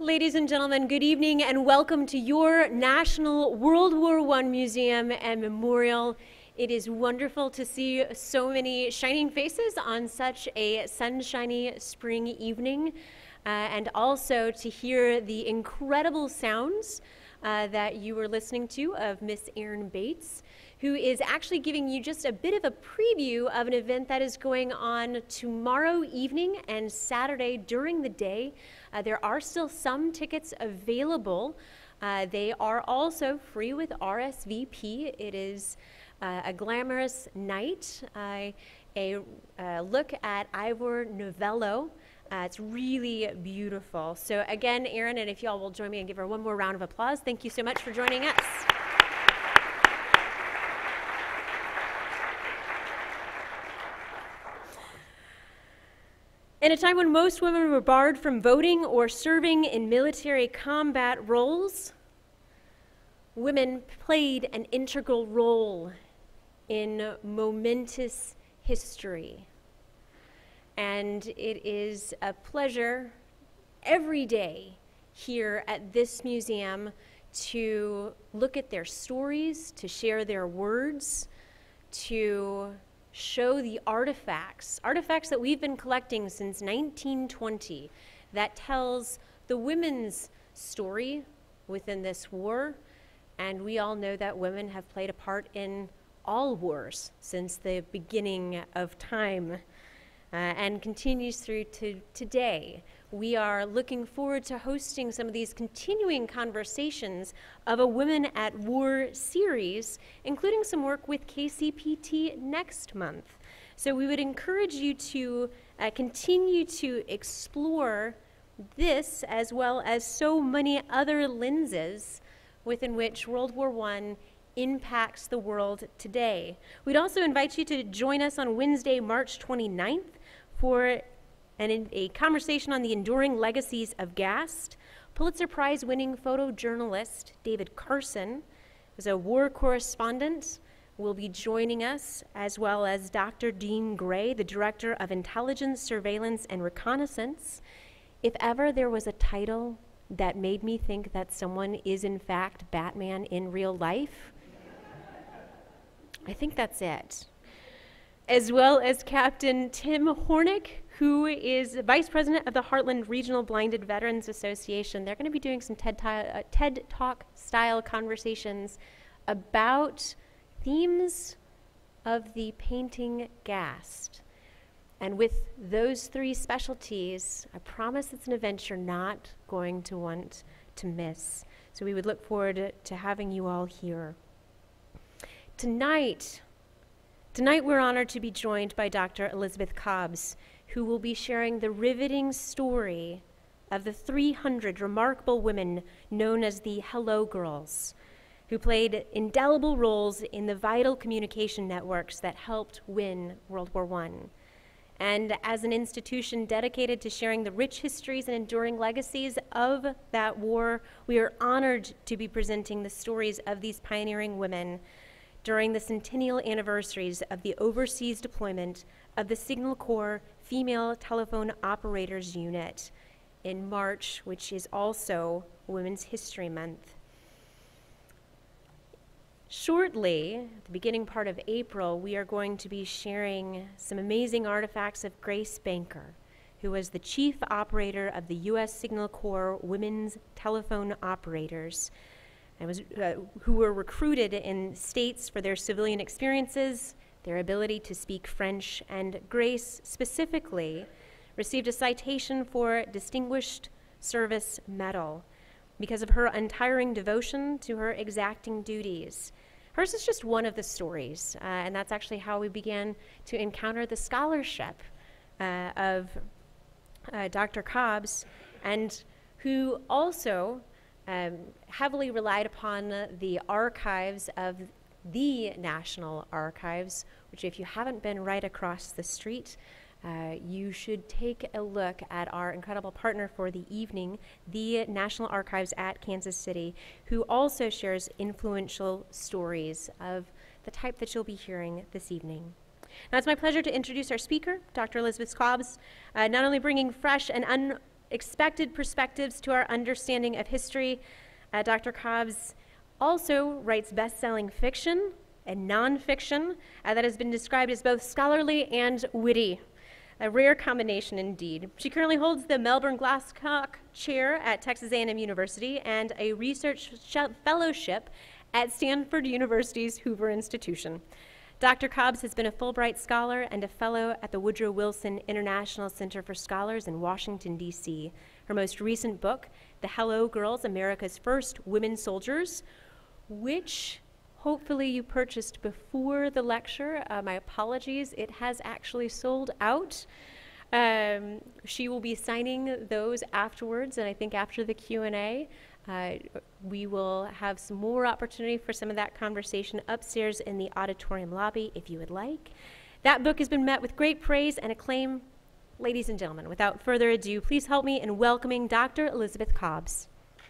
Ladies and gentlemen, good evening and welcome to your National World War I Museum and Memorial. It is wonderful to see so many shining faces on such a sunshiny spring evening, and also to hear the incredible sounds that you were listening to of Miss Erin Bates, who is actually giving you just a bit of a preview of an event that is going on tomorrow evening and Saturday during the day. There are still some tickets available. They are also free with RSVP. It is a glamorous night, a look at Ivor Novello. It's really beautiful. So again, Erin, and if y'all will join me and give her one more round of applause, thank you so much for joining us. In a time when most women were barred from voting or serving in military combat roles, women played an integral role in momentous history. And it is a pleasure every day here at this museum to look at their stories, to share their words, to show the artifacts that we've been collecting since 1920 that tells the women's story within this war. And we all know that women have played a part in all wars since the beginning of time, and continues through to today. We are looking forward to hosting some of these continuing conversations of a Women at War series, including some work with KCPT next month. So we would encourage you to continue to explore this as well as so many other lenses within which World War I impacts the world today. We'd also invite you to join us on Wednesday, March 29th for a conversation on the enduring legacies of Gast. Pulitzer Prize-winning photojournalist David Carson, who's a war correspondent, will be joining us, as well as Dr. Dean Gray, the Director of Intelligence, Surveillance, and Reconnaissance. If ever there was a title that made me think that someone is in fact Batman in real life, I think that's it. As well as Captain Tim Hornick, who is Vice President of the Heartland Regional Blinded Veterans Association. They're going to be doing some TED Talk style conversations about themes of the painting Gast. And with those three specialties, I promise it's an event you're not going to want to miss. So we would look forward to having you all here. Tonight we're honored to be joined by Dr. Elizabeth Cobbs, who will be sharing the riveting story of the 300 remarkable women known as the Hello Girls, who played indelible roles in the vital communication networks that helped win World War I. And as an institution dedicated to sharing the rich histories and enduring legacies of that war, we are honored to be presenting the stories of these pioneering women during the centennial anniversaries of the overseas deployment of the Signal Corps Female Telephone Operators Unit in March, which is also Women's History Month. Shortly, at the beginning part of April, we are going to be sharing some amazing artifacts of Grace Banker, who was the chief operator of the U.S. Signal Corps Women's Telephone Operators, and who were recruited in states for their civilian experiences, their ability to speak French, and Grace specifically received a citation for Distinguished Service Medal because of her untiring devotion to her exacting duties. Hers is just one of the stories, and that's actually how we began to encounter the scholarship of Dr. Cobbs, and who also heavily relied upon the archives of the National Archives, which if you haven't been right across the street, you should take a look at our incredible partner for the evening, the National Archives at Kansas City, who also shares influential stories of the type that you'll be hearing this evening. Now it's my pleasure to introduce our speaker, Dr. Elizabeth Cobbs, not only bringing fresh and expected perspectives to our understanding of history. Dr. Cobbs also writes best-selling fiction and nonfiction that has been described as both scholarly and witty. A rare combination indeed. She currently holds the Melbourne Glasscock Chair at Texas A&M University and a research fellowship at Stanford University's Hoover Institution. Dr. Cobbs has been a Fulbright Scholar and a Fellow at the Woodrow Wilson International Center for Scholars in Washington, D.C. Her most recent book, The Hello Girls, America's First Women Soldiers, which hopefully you purchased before the lecture. My apologies, it has actually sold out. She will be signing those afterwards, and I think after the Q&A, we will have some more opportunity for some of that conversation upstairs in the auditorium lobby if you would like. That book has been met with great praise and acclaim. Ladies and gentlemen, without further ado, please help me in welcoming Dr. Elizabeth Cobbs.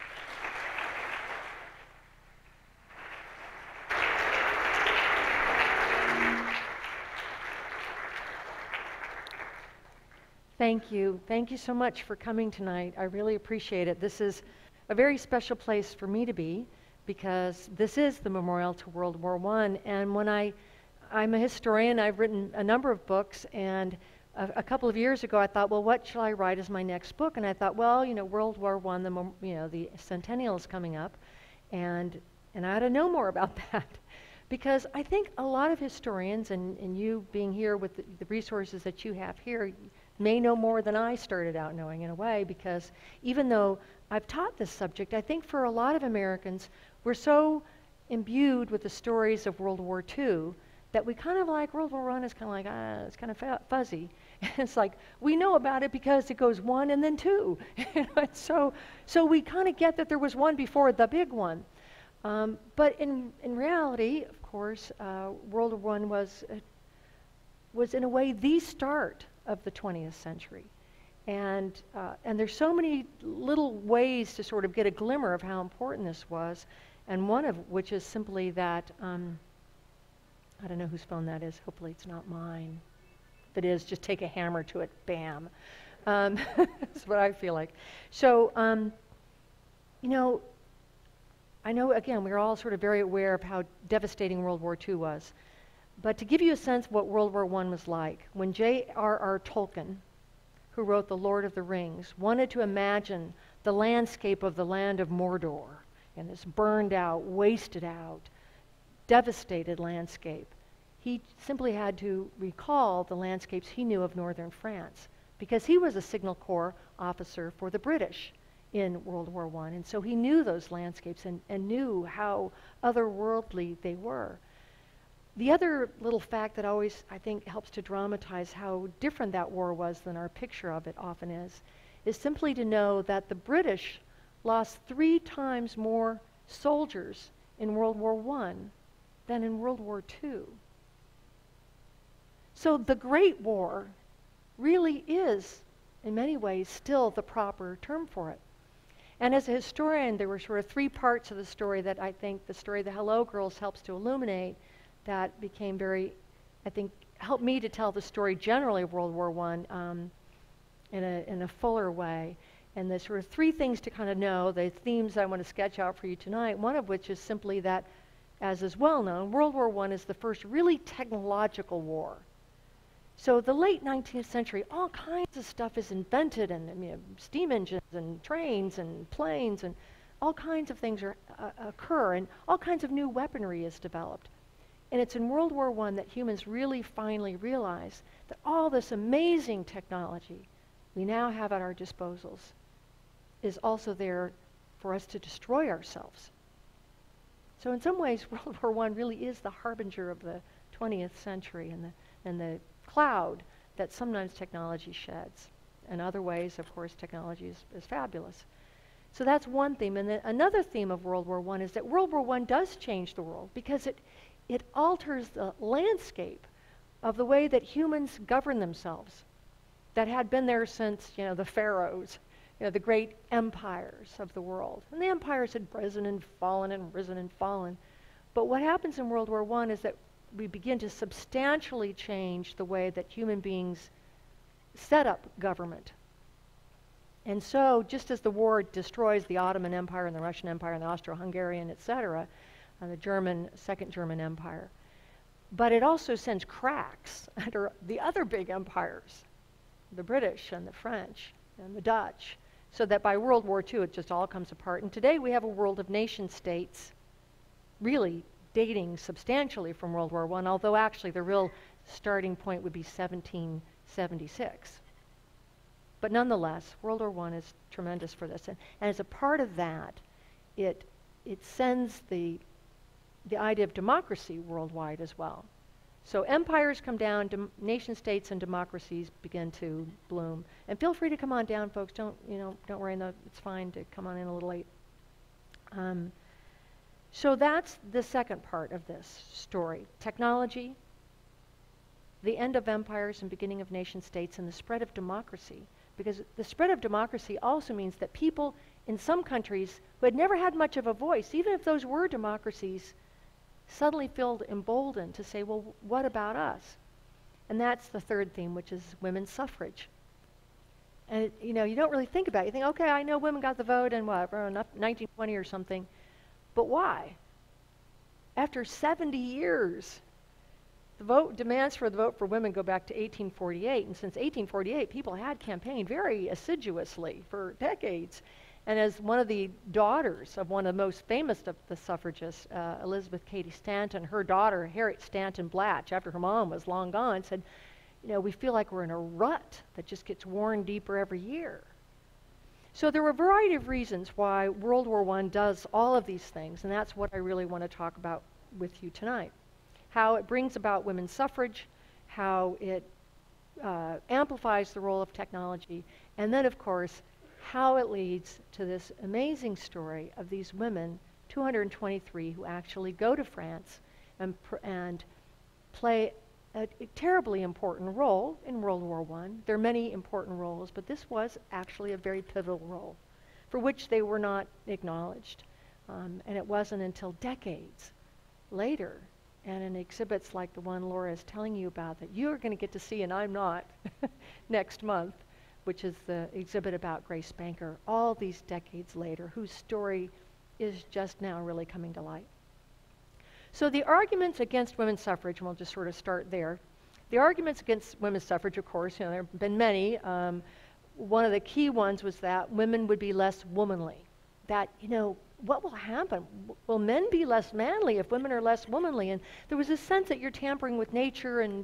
Thank you. Thank you so much for coming tonight. I really appreciate it. This is a very special place for me to be because this is the memorial to World War I. And when I'm a historian, I've written a number of books, and a couple of years ago I thought, well, what shall I write as my next book? And I thought, well, World War I, the centennial is coming up, and I ought to know more about that. Because I think a lot of historians, and you being here with the resources that you have here, may know more than I started out knowing in a way, because even though I've taught this subject, I think for a lot of Americans, we're so imbued with the stories of World War II that we kind of like World War I is kind of like, it's kind of fuzzy. It's like, we know about it because it goes one and then two. So we kind of get that there was one before the big one. But in reality, of course, World War I was in a way the start of the 20th century. And there's so many little ways to sort of get a glimmer of how important this was, and one of which is simply that, I don't know whose phone that is, hopefully it's not mine. If it is, just take a hammer to it, bam. That's what I feel like. So, I know, again, we're all sort of very aware of how devastating World War II was. But to give you a sense of what World War I was like, when J.R.R. Tolkien, who wrote The Lord of the Rings, wanted to imagine the landscape of the land of Mordor, and this burned out, wasted out, devastated landscape, he simply had to recall the landscapes he knew of northern France, because he was a Signal Corps officer for the British in World War I, and so he knew those landscapes and knew how otherworldly they were. The other little fact that always, I think, helps to dramatize how different that war was than our picture of it often is simply to know that the British lost 3 times more soldiers in World War I than in World War II. So the Great War really is, in many ways, still the proper term for it. And as a historian, there were sort of 3 parts of the story that I think the story The Hello Girls helps to illuminate that became very, I think, helped me to tell the story generally of World War I in a fuller way. And there's sort of 3 things to kind of know, the themes I want to sketch out for you tonight, one of which is simply that, as is well known, World War I is the first really technological war. So the late 19th century, all kinds of stuff is invented, and steam engines and trains and planes and all kinds of things occur, and all kinds of new weaponry is developed. And it's in World War I that humans really finally realize that all this amazing technology we now have at our disposals is also there for us to destroy ourselves. So in some ways, World War I really is the harbinger of the 20th century and the cloud that sometimes technology sheds. In other ways, of course, technology is fabulous. So that's one theme. And then another theme of World War I is that World War I does change the world because it alters the landscape of the way that humans govern themselves that had been there since, the pharaohs, the great empires of the world. And the empires had risen and fallen and risen and fallen. But what happens in World War I is that we begin to substantially change the way that human beings set up government. And so, just as the war destroys the Ottoman Empire and the Russian Empire and the Austro-Hungarian, etc., the Second German Empire, but it also sends cracks under the other big empires, the British and the French and the Dutch, so that by World War II it just all comes apart. And today we have a world of nation states really dating substantially from World War I, although actually the real starting point would be 1776. But nonetheless, World War I is tremendous for this. And as a part of that, it sends the idea of democracy worldwide as well. So empires come down, nation states and democracies begin to bloom. And feel free to come on down, folks. Don't worry, it's fine to come on in a little late. So that's the second part of this story. Technology, the end of empires and beginning of nation states, and the spread of democracy. Because the spread of democracy also means that people in some countries who had never had much of a voice, even if those were democracies, suddenly feel emboldened to say, well, what about us? And that's the third theme, which is women's suffrage. And you don't really think about it. You think, okay, I know women got the vote in 1920 or something, but why? After 70 years, the demands for the vote for women go back to 1848, and since 1848, people had campaigned very assiduously for decades. And as one of the daughters of one of the most famous of the suffragists, Elizabeth Cady Stanton, her daughter, Harriet Stanton Blatch, after her mom was long gone, said, we feel like we're in a rut that just gets worn deeper every year. So there were a variety of reasons why World War I does all of these things, and that's what I really want to talk about with you tonight. How it brings about women's suffrage, how it amplifies the role of technology, and then, of course, how it leads to this amazing story of these women, 223, who actually go to France and play a terribly important role in World War I. There are many important roles, but this was actually a very pivotal role for which they were not acknowledged. And it wasn't until decades later, and in exhibits like the one Laura is telling you about that you're going to get to see, and I'm not, next month, which is the exhibit about Grace Banker, all these decades later, whose story is just now really coming to light. So the arguments against women's suffrage, and we'll just sort of start there. The arguments against women's suffrage, of course, there have been many. One of the key ones was that women would be less womanly. That, what will happen? Will men be less manly if women are less womanly? And there was a sense that you're tampering with nature, and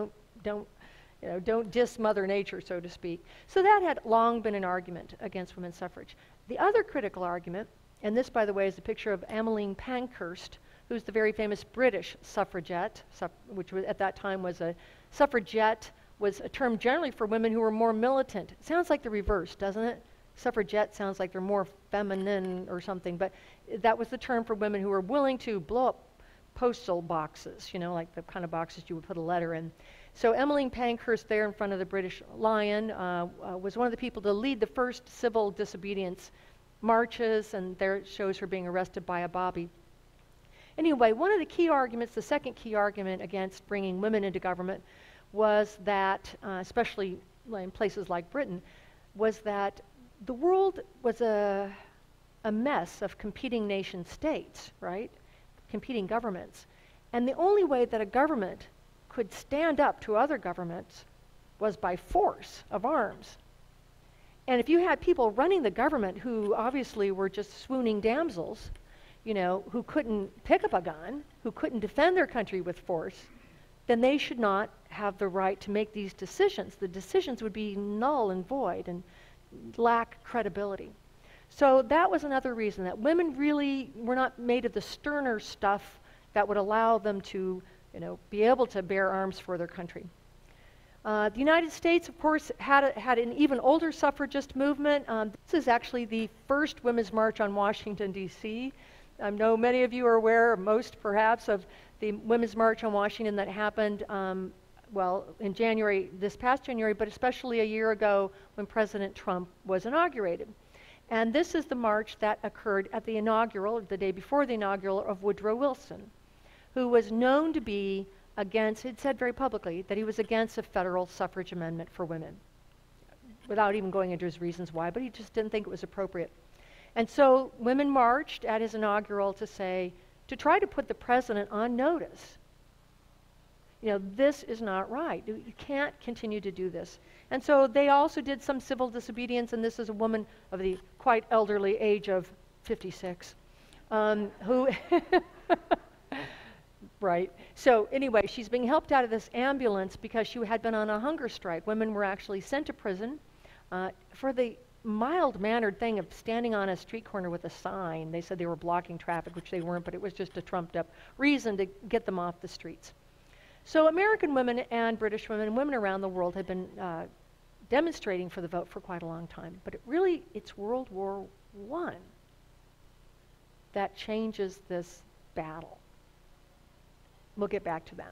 don't diss Mother Nature, so to speak. So that had long been an argument against women's suffrage. The other critical argument, and this, by the way, is a picture of Emmeline Pankhurst, who's the very famous British suffragette, which was, at that time was a suffragette, was a term generally for women who were more militant. It sounds like the reverse, doesn't it? Suffragette sounds like they're more feminine or something, but that was the term for women who were willing to blow up postal boxes, like the kind of boxes you would put a letter in. So Emmeline Pankhurst, there in front of the British Lion, was one of the people to lead the first civil disobedience marches, and there it shows her being arrested by a bobby. Anyway, one of the key arguments, the second key argument against bringing women into government was that, especially in places like Britain, was that the world was a mess of competing nation states, right? Competing governments. And the only way that a government could stand up to other governments was by force of arms. And if you had people running the government who obviously were just swooning damsels, who couldn't pick up a gun, who couldn't defend their country with force, then they should not have the right to make these decisions. The decisions would be null and void and lack credibility. So that was another reason that women really were not made of the sterner stuff that would allow them to, be able to bear arms for their country. The United States, of course, had an even older suffragist movement. This is actually the first Women's March on Washington, D.C. I know many of you are aware, most perhaps, of the Women's March on Washington that happened, in January, this past January, but especially a year ago when President Trump was inaugurated. And this is the march that occurred at the inaugural, or the day before the inaugural, of Woodrow Wilson, who was known to be against, it said very publicly, that he was against a federal suffrage amendment for women. without even going into his reasons why, but he just didn't think it was appropriate. And so women marched at his inaugural to try to put the president on notice. You know, this is not right. You can't continue to do this. And so they also did some civil disobedience, and this is a woman of the quite elderly age of 56, who, right. So anyway, she's being helped out of this ambulance because she had been on a hunger strike. Women were actually sent to prison for the mild-mannered thing of standing on a street corner with a sign. They said they were blocking traffic, which they weren't, but it was just a trumped-up reason to get them off the streets. So American women and British women and women around the world had been demonstrating for the vote for quite a long time. But it's World War I that changes this battle. We'll get back to that.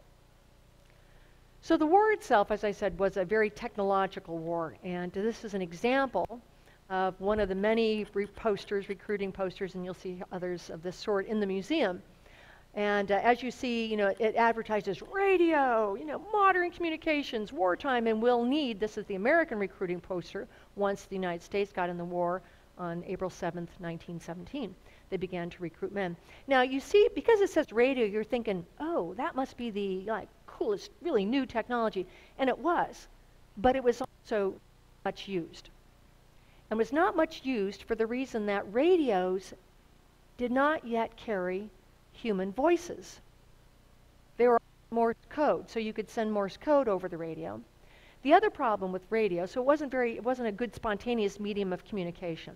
So the war itself, as I said, was a very technological war. And this is an example of one of the many recruiting posters, and you'll see others of this sort in the museum. And as you see, you know, it advertises radio, you know, modern communications, wartime, and we'll need. This is the American recruiting poster once the United States got in the war on April 7th, 1917. They began to recruit men. Now, you see, because it says radio, you're thinking, oh, that must be the coolest, really new technology. And it was, but it was also much used. And was not much used for the reason that radios did not yet carry human voices. They were Morse code, so you could send Morse code over the radio. The other problem with radio, so it wasn't a good spontaneous medium of communication.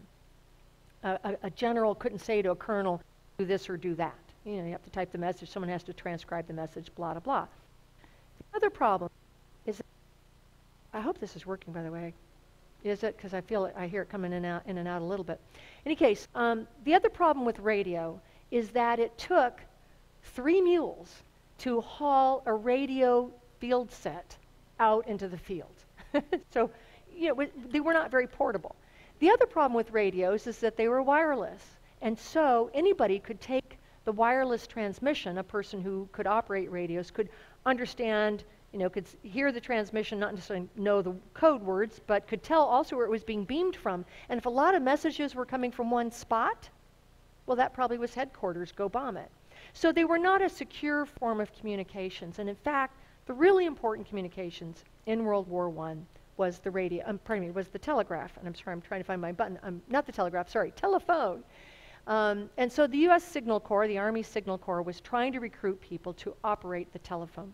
A general couldn't say to a colonel, do this or do that. You know, you have to type the message, someone has to transcribe the message, blah, blah, blah. The other problem is, I hope this is working, by the way. Is it? Because I hear it coming in and out a little bit. In any case, the other problem with radio is that it took 3 mules to haul a radio field set out into the field. So, you know, they were not very portable. The other problem with radios is that they were wireless. And so anybody could take the wireless transmission, a person who could operate radios could understand, you know, could hear the transmission, not necessarily know the code words, but could tell also where it was being beamed from. And if a lot of messages were coming from one spot, well, that probably was headquarters, go bomb it. So they were not a secure form of communications. And in fact, the really important communications in World War I was the was the telegraph. And I'm sorry, I'm trying to find my button. Not the telegraph, sorry, telephone. And so the U.S. Signal Corps, the Army Signal Corps, was trying to recruit people to operate the telephone.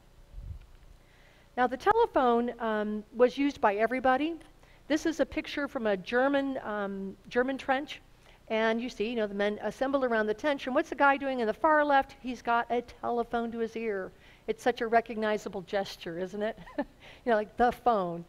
Now, the telephone was used by everybody. This is a picture from a German trench. And you see, you know, the men assembled around the tent. And what's the guy doing in the far left? He's got a telephone to his ear. It's such a recognizable gesture, isn't it? You know, like the phone.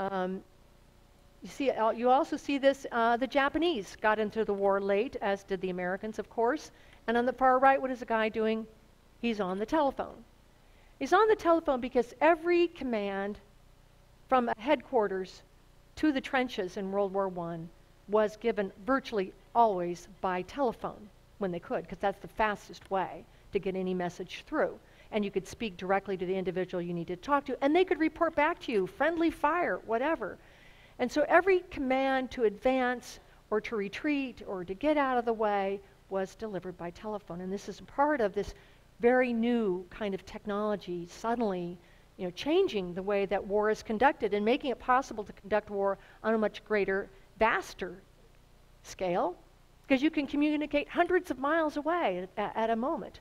You also see this, the Japanese got into the war late, as did the Americans, of course. And on the far right, what is the guy doing? He's on the telephone. He's on the telephone because every command from headquarters to the trenches in World War I was given virtually always by telephone when they could, because that's the fastest way to get any message through. And you could speak directly to the individual you needed to talk to, and they could report back to you, friendly fire, whatever. And so every command to advance or to retreat or to get out of the way was delivered by telephone. And this is part of this very new kind of technology suddenly, you know, changing the way that war is conducted and making it possible to conduct war on a much greater, vaster scale, because you can communicate hundreds of miles away at a moment.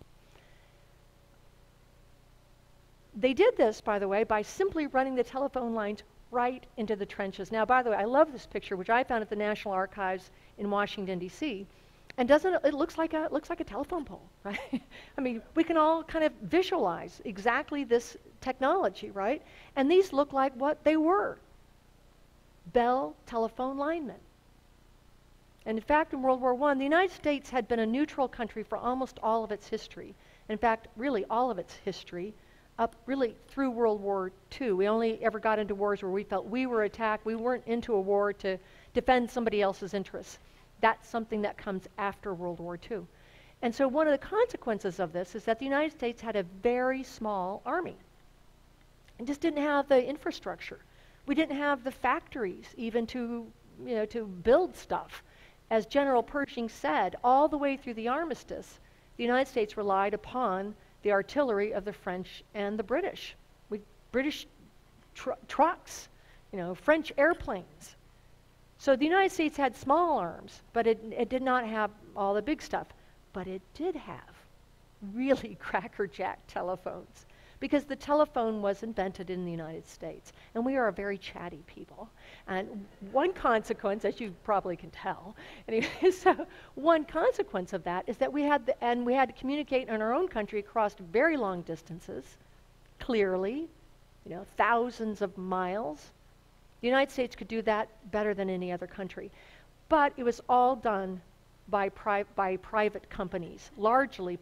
They did this, by the way, by simply running the telephone lines right into the trenches. Now, by the way, I love this picture, which I found at the National Archives in Washington, D.C. And doesn't it looks like a telephone pole, right? I mean, we can all kind of visualize exactly this technology, right? And these look like what they were. Bell telephone linemen. And in fact, in World War I, the United States had been a neutral country for almost all of its history. In fact, really all of its history, up really through World War II. We only ever got into wars where we felt we were attacked. We weren't into a war to defend somebody else's interests. That's something that comes after World War II. And so one of the consequences of this is that the United States had a very small army and just didn't have the infrastructure. We didn't have the factories even to build stuff. As General Pershing said, all the way through the armistice, the United States relied upon the artillery of the French and the British. British trucks, French airplanes. So the United States had small arms, but it did not have all the big stuff. But it did have really crackerjack telephones, because the telephone was invented in the United States, and we are a very chatty people. And one consequence, as you probably can tell, anyway, so one consequence of that is that we had to communicate in our own country across very long distances, clearly, thousands of miles. The United States could do that better than any other country, but it was all done by private companies, largely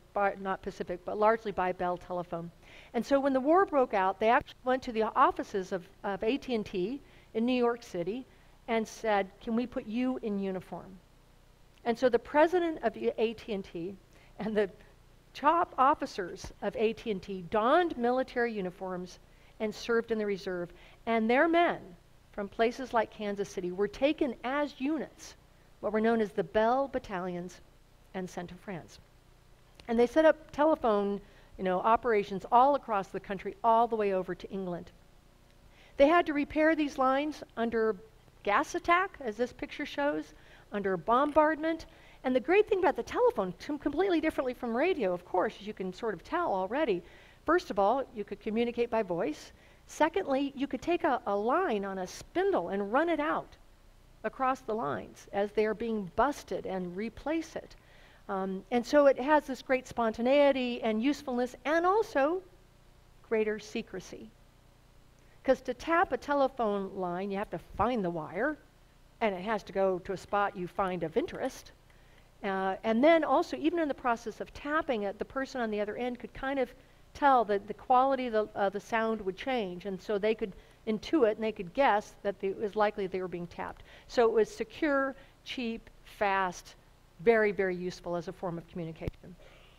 largely by Bell Telephone. And so when the war broke out, they actually went to the offices of AT&T in New York City and said, can we put you in uniform? And so the president of AT&T and the top officers of AT&T donned military uniforms and served in the reserve. And their men from places like Kansas City were taken as units, what were known as the Bell Battalions, and sent to France. And they set up telephone operations all across the country, all the way over to England. They had to repair these lines under gas attack, as this picture shows, under bombardment. And the great thing about the telephone, completely differently from radio, of course, as you can sort of tell already, first of all, you could communicate by voice. Secondly, you could take a line on a spindle and run it out across the lines as they are being busted and replace it. And so it has this great spontaneity and usefulness, and also greater secrecy. Because to tap a telephone line, you have to find the wire, and it has to go to a spot you find of interest. And then also, even in the process of tapping it, the person on the other end could kind of tell that the quality of the sound would change, and so they could intuit and they could guess that it was likely they were being tapped. So it was secure, cheap, fast, very, very useful as a form of communication.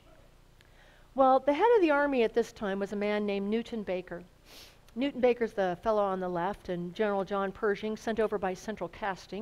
Well, the head of the Army at this time was a man named Newton Baker. Newton Baker's the fellow on the left, and General John Pershing, sent over by Central Casting,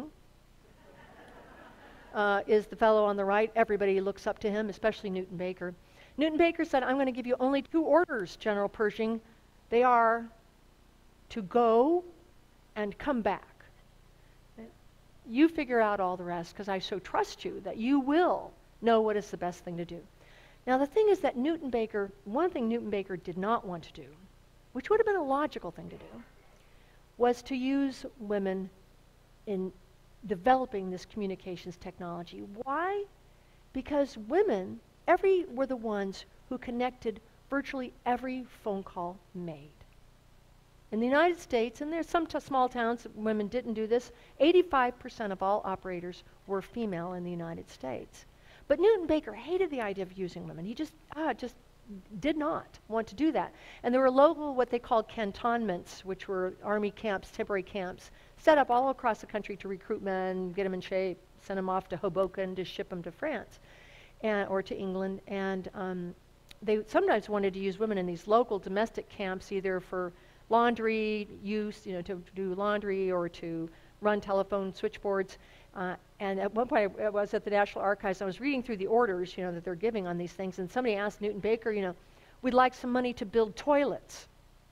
is the fellow on the right. Everybody looks up to him, especially Newton Baker. Newton Baker said, I'm going to give you only 2 orders, General Pershing. They are to go and come back. You figure out all the rest, because I so trust you that you will know what is the best thing to do. Now the thing is that one thing Newton Baker did not want to do, which would have been a logical thing to do, was to use women in developing this communications technology. Why? Because women were the ones who connected virtually every phone call made. In the United States, and there's some small towns that women didn't do this, 85% of all operators were female in the United States. But Newton Baker hated the idea of using women. He just did not want to do that. And there were local, what they called cantonments, which were Army camps, temporary camps, set up all across the country to recruit men, get them in shape, send them off to Hoboken to ship them to France or to England. And they sometimes wanted to use women in these local domestic camps, either for laundry use, to do laundry or to run telephone switchboards. And at one point I was at the National Archives, I was reading through the orders, that they're giving on these things, and somebody asked Newton Baker, we'd like some money to build toilets.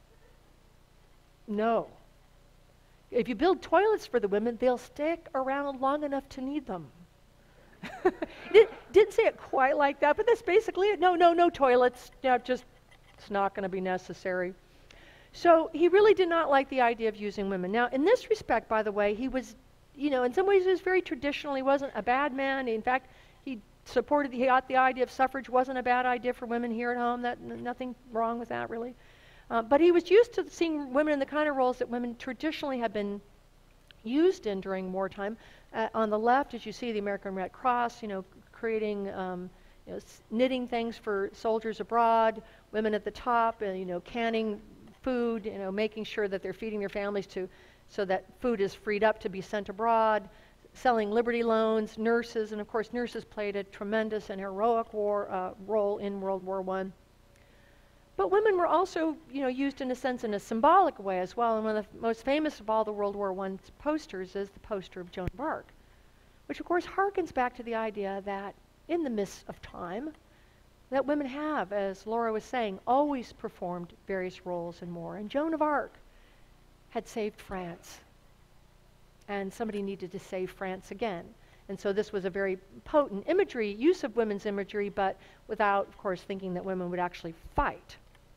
No. If you build toilets for the women, they'll stick around long enough to need them. Didn't say it quite like that, but that's basically it. No toilets. It's not going to be necessary. So he really did not like the idea of using women. Now, in this respect, by the way, he was, in some ways he was very traditional. He wasn't a bad man. In fact, he thought the idea of suffrage wasn't a bad idea for women here at home. Nothing wrong with that, really. But he was used to seeing women in the kind of roles that women traditionally have been used in during wartime. On the left, as you see, the American Red Cross, creating, knitting things for soldiers abroad. Women at the top, canning food, making sure that they're feeding their families so that food is freed up to be sent abroad, selling Liberty loans, nurses, and of course nurses played a tremendous and heroic role in World War I. But women were also, used in a sense in a symbolic way as well. And one of the most famous of all the World War I posters is the poster of Joan of Arc, which of course harkens back to the idea that in the midst of time, that women have, as Laura was saying, always performed various roles in war. And Joan of Arc had saved France. And somebody needed to save France again. And so this was a very potent use of women's imagery, but without, of course, thinking that women would actually fight.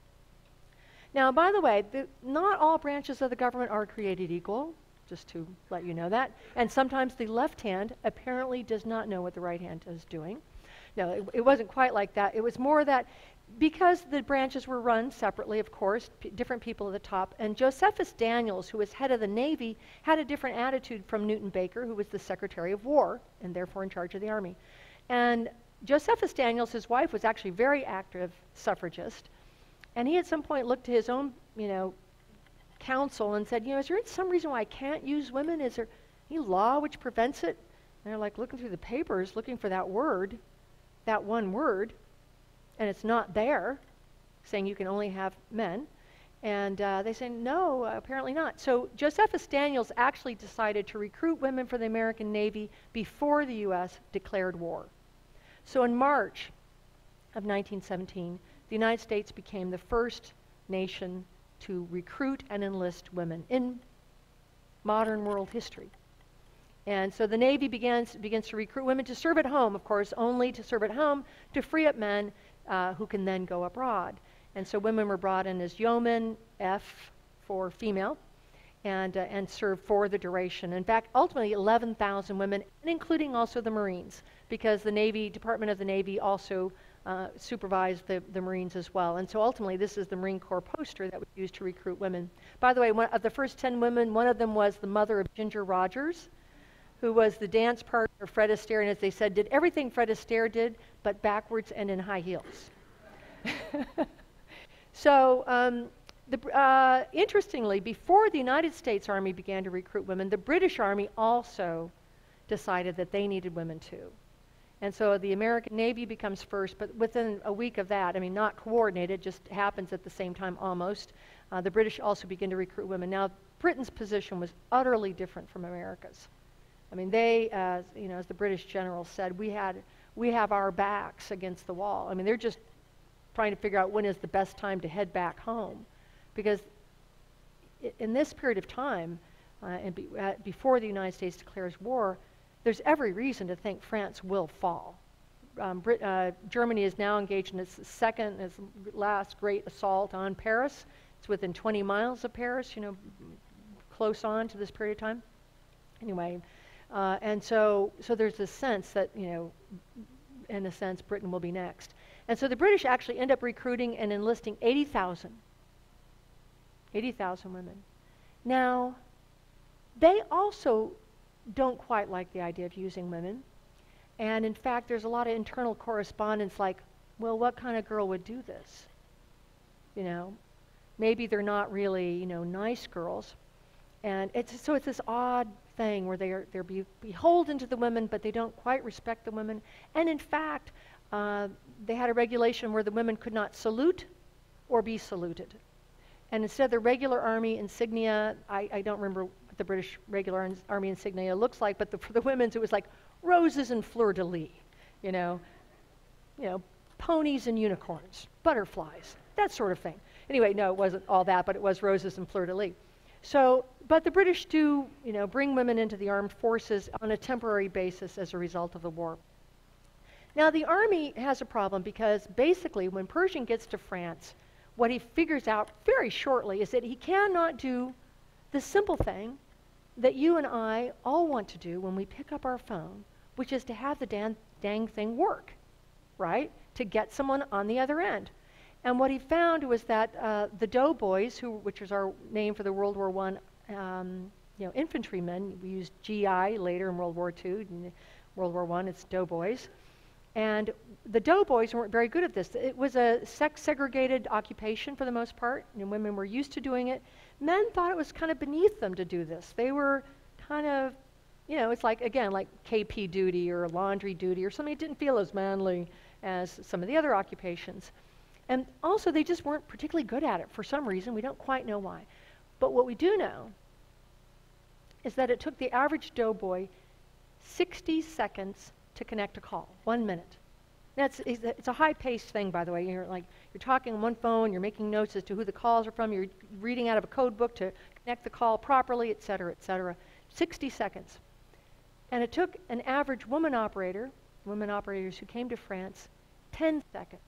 Now, by the way, not all branches of the government are created equal, just to let you know that. And sometimes the left hand apparently does not know what the right hand is doing. No, it wasn't quite like that. It was more that because the branches were run separately, of course, different people at the top, and Josephus Daniels, who was head of the Navy, had a different attitude from Newton Baker, who was the Secretary of War, and therefore in charge of the Army. And Josephus Daniels, his wife, was actually a very active suffragist, and he at some point looked to his own, counsel and said, is there some reason why I can't use women? Is there any law which prevents it? And they're like looking through the papers, looking for that word, that one word, and it's not there, saying you can only have men. And they say, no, apparently not. So Josephus Daniels actually decided to recruit women for the American Navy before the U.S. declared war. So in March of 1917, the United States became the first nation to recruit and enlist women in modern world history. And so the Navy begins to recruit women to serve at home, of course, only to serve at home, to free up men who can then go abroad. And so women were brought in as yeomen, F for female, and served for the duration. In fact, ultimately 11,000 women, and including also the Marines, because the Navy, Department of the Navy also supervised the Marines as well. And so ultimately this is the Marine Corps poster that was used to recruit women. By the way, of the first 10 women, one of them was the mother of Ginger Rogers, who was the dance partner of Fred Astaire, and as they said, did everything Fred Astaire did, but backwards and in high heels. So interestingly, before the United States Army began to recruit women, the British Army also decided that they needed women too. And so the American Navy becomes first, but within a week of that, not coordinated, just happens at the same time almost, the British also begin to recruit women. Now, Britain's position was utterly different from America's. They, as the British general said, we have our backs against the wall. They're just trying to figure out when is the best time to head back home, because in this period of time, before the United States declares war, there's every reason to think France will fall. Germany is now engaged in its last great assault on Paris. It's within 20 miles of Paris, close on to this period of time. Anyway, and so there's this sense that, in a sense, Britain will be next. And so the British actually end up recruiting and enlisting 80,000 women. Now, they also don't quite like the idea of using women. And in fact, there's a lot of internal correspondence like, well, what kind of girl would do this? Maybe they're not really, nice girls. And it's this odd thing where they're beholden to the women, but they don't quite respect the women. And in fact, they had a regulation where the women could not salute or be saluted. And instead, the regular army insignia, I don't remember what the British regular army insignia looks like, but for the women's, it was like roses and fleur-de-lis, ponies and unicorns, butterflies, that sort of thing. Anyway, no, it wasn't all that, but it was roses and fleur-de-lis. So, but the British do, bring women into the armed forces on a temporary basis as a result of the war. Now, the army has a problem because basically when Pershing gets to France, what he figures out very shortly is that he cannot do the simple thing that you and I all want to do when we pick up our phone, which is to have the dang thing work, right? To get someone on the other end. And what he found was that the doughboys, which was our name for the World War I, infantrymen, we used GI later in World War II, in World War I it's doughboys. And the doughboys weren't very good at this. It was a sex-segregated occupation for the most part, and women were used to doing it. Men thought it was kind of beneath them to do this. They were kind of, it's like, again, like KP duty or laundry duty or something. It didn't feel as manly as some of the other occupations. And also, they just weren't particularly good at it for some reason. We don't quite know why. But what we do know is that it took the average doughboy 60 seconds to connect a call, 1 minute. It's a high-paced thing, by the way. You're talking on one phone, you're making notes as to who the calls are from, you're reading out of a code book to connect the call properly, et cetera, et cetera. 60 seconds. And it took an average women operators who came to France, 10 seconds.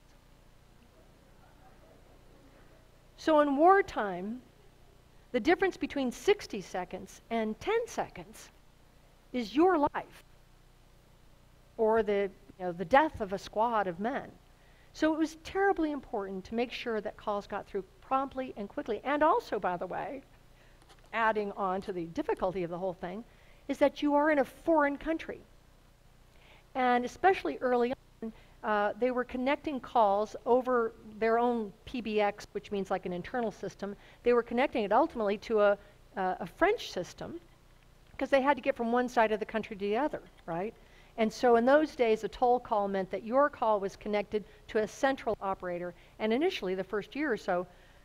So in wartime, the difference between 60 seconds and 10 seconds is your life, or the death of a squad of men. So it was terribly important to make sure that calls got through promptly and quickly. And also, by the way, adding on to the difficulty of the whole thing, is that you are in a foreign country. And especially early on, they were connecting calls over their own PBX, which means like an internal system. They were connecting it ultimately to a French system, because they had to get from one side of the country to the other, right? And so in those days, a toll call meant that your call was connected to a central operator. And initially, the first year or so,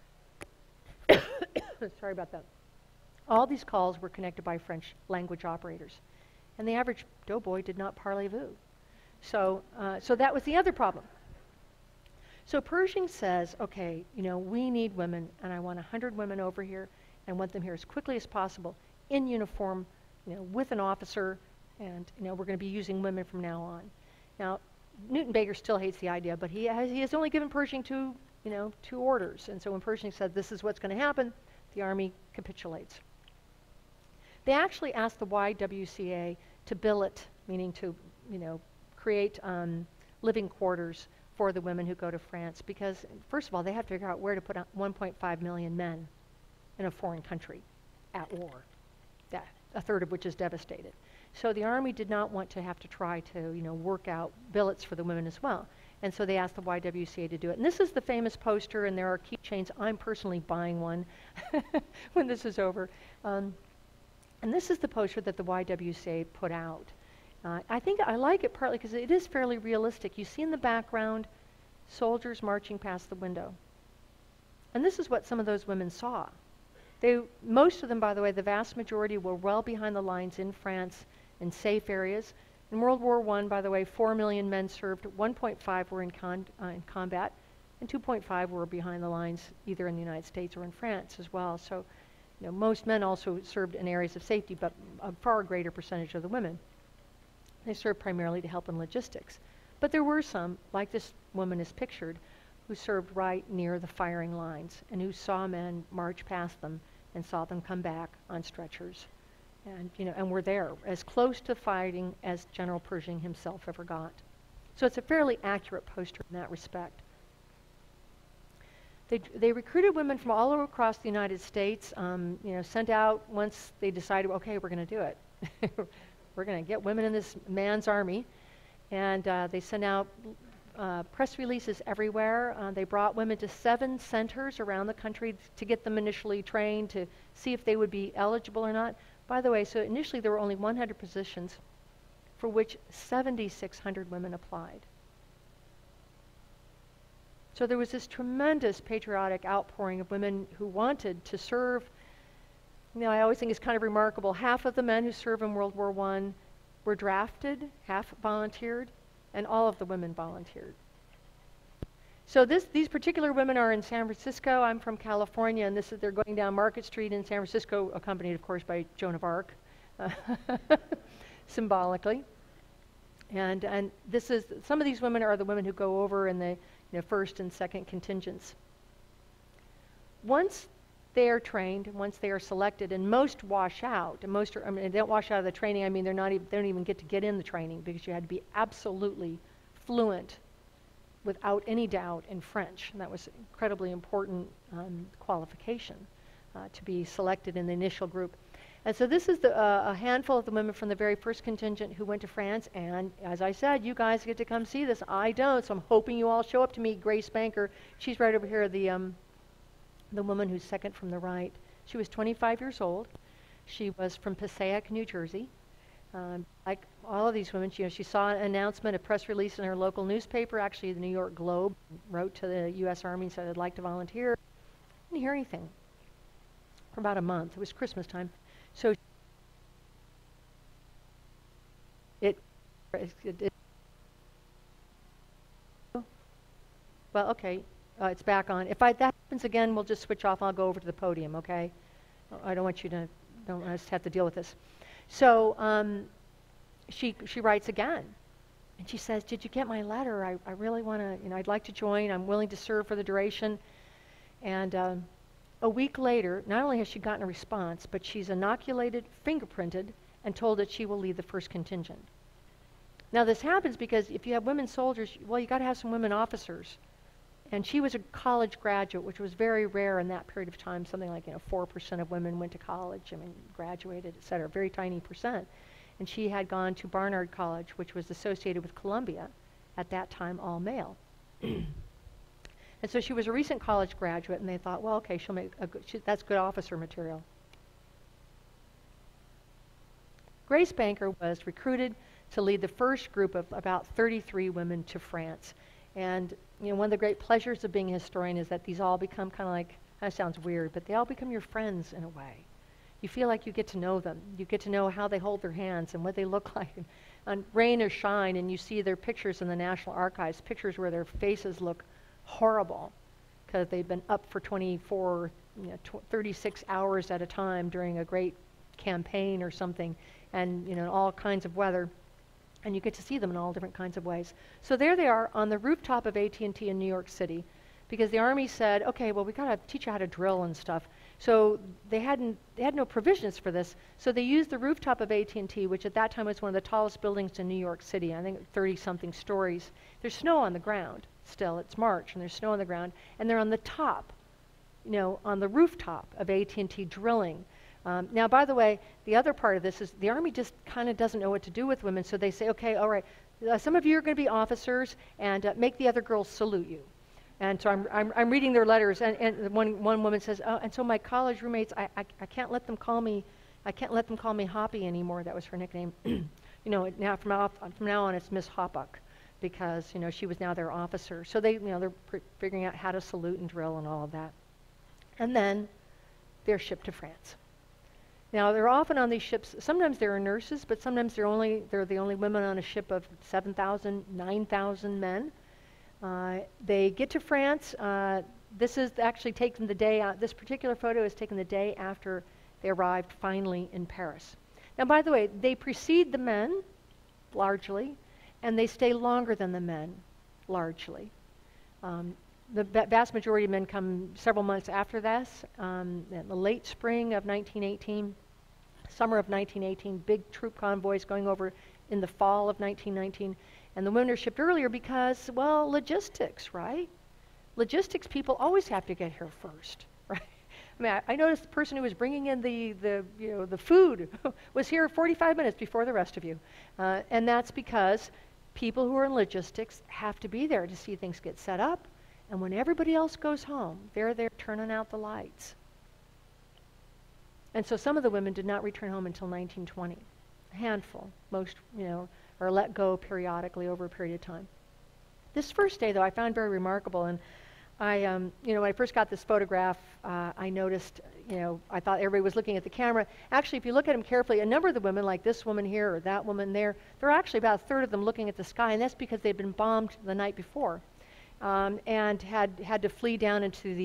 sorry about that, all these calls were connected by French language operators. And the average doughboy did not parlez-vous. So that was the other problem. So Pershing says, okay, we need women, and I want 100 women over here, and want them here as quickly as possible, in uniform, with an officer, and we're going to be using women from now on. Now, Newton Baker still hates the idea, but he has only given Pershing two orders. And so when Pershing said this is what's going to happen, the Army capitulates. They actually asked the YWCA to billet, meaning to create living quarters for the women who go to France, because first of all, they have to figure out where to put 1.5 million men in a foreign country at war, a third of which is devastated. So the Army did not want to have to try to work out billets for the women as well. And so they asked the YWCA to do it. And this is the famous poster, and there are keychains. I'm personally buying one when this is over. And this is the poster that the YWCA put out. I think I like it partly because it is fairly realistic. You see in the background soldiers marching past the window. And this is what some of those women saw. Most of them, by the way, the vast majority were well behind the lines in France in safe areas. In World War I, by the way, 4 million men served, 1.5 were in combat, and 2.5 were behind the lines either in the United States or in France as well. So most men also served in areas of safety, but a far greater percentage of the women. They served primarily to help in logistics. But there were some, like this woman is pictured, who served right near the firing lines and who saw men march past them and saw them come back on stretchers. And were there, as close to fighting as General Pershing himself ever got. So it's a fairly accurate poster in that respect. They recruited women from all over across the United States, sent out once they decided, okay, we're going to do it. We're going to get women in this man's army. And they sent out press releases everywhere. They brought women to 7 centers around the country to get them initially trained to see if they would be eligible or not. By the way, so initially there were only 100 positions for which 7,600 women applied. So there was this tremendous patriotic outpouring of women who wanted to serve. I always think it's kind of remarkable. Half of the men who served in World War I were drafted, half volunteered, and all of the women volunteered. So these particular women are in San Francisco. I'm from California, and they're going down Market Street in San Francisco, accompanied, of course, by Joan of Arc, symbolically. And this is some of these women are the women who go over in the first and second contingents. Once they are trained, once they are selected, and most wash out, and they don't wash out of the training. I mean, they don't even get in the training because you had to be absolutely fluent, without any doubt, in French. And that was an incredibly important qualification to be selected in the initial group. And so this is a handful of the women from the very first contingent who went to France. And as I said, you guys get to come see this. I don't, so I'm hoping you all show up to meet Grace Banker. She's right over here, the woman who's second from the right. She was 25 years old. She was from Passaic, New Jersey. Like all of these women, she saw an announcement, a press release in her local newspaper, actually the New York Globe, wrote to the U.S. Army and said, I'd like to volunteer. Didn't hear anything for about a month. It was Christmas time. So well, okay, it's back on. If that happens again, we'll just switch off. I'll go over to the podium, okay? I don't want us to have to deal with this. So she writes again, and she says, did you get my letter? I really want to, I'd like to join. I'm willing to serve for the duration. And a week later, not only has she gotten a response, but she's inoculated, fingerprinted, and told that she will lead the first contingent. Now this happens because if you have women soldiers, well, you got to have some women officers. And she was a college graduate, which was very rare in that period of time. Something like 4% of women went to college, graduated, et cetera, very tiny percent. And she had gone to Barnard College, which was associated with Columbia, at that time all male. And so she was a recent college graduate, and they thought, well, okay, she'll make that's good officer material. Grace Banker was recruited to lead the first group of about 33 women to France. And one of the great pleasures of being a historian is that these all become kind of like, that sounds weird, but they all become your friends in a way. You feel like you get to know them. You get to know how they hold their hands and what they look like. On rain or shine, and you see their pictures in the National Archives, pictures where their faces look horrible because they've been up for 24, 36 hours at a time during a great campaign or something, and all kinds of weather. And you get to see them in all different kinds of ways. So there they are on the rooftop of AT&T in New York City, because the Army said, okay, well, we got to teach you how to drill and stuff. So they had no provisions for this. So they used the rooftop of AT&T, which at that time was one of the tallest buildings in New York City. I think 30-something stories. There's snow on the ground still. It's March, and there's snow on the ground. And they're on the top, on the rooftop of AT&T drilling. Now, by the way, the other part of this is the Army just kind of doesn't know what to do with women, so they say, okay, all right, some of you are going to be officers, and make the other girls salute you. And so I'm reading their letters, and one woman says, oh, and so my college roommates, I can't let them call me Hoppy anymore. That was her nickname. Now from now on it's Miss Hoppuck, because she was now their officer. So they're figuring out how to salute and drill and all of that, and then they're shipped to France. Now, they're often on these ships. Sometimes there are nurses, but sometimes they're the only women on a ship of 7,000, 9,000 men. They get to France. This is actually taken the day out. This particular photo is taken the day after they arrived finally in Paris. Now, by the way, they precede the men, largely, and they stay longer than the men, largely. The vast majority of men come several months after this. In the late spring of 1918, summer of 1918, big troop convoys going over in the fall of 1919. And the women are shipped earlier because, well, logistics, right? Logistics people always have to get here first, right? I noticed the person who was bringing in the food was here 45 minutes before the rest of you. And that's because people who are in logistics have to be there to see things get set up. And when everybody else goes home, they're there turning out the lights. And so some of the women did not return home until 1920. A handful. Most, are let go periodically over a period of time. This first day, though, I found very remarkable. And I, when I first got this photograph, I noticed, I thought everybody was looking at the camera. Actually, if you look at them carefully, a number of the women, like this woman here or that woman there, there are actually about a third of them looking at the sky, and that's because they'd been bombed the night before. And had to flee down into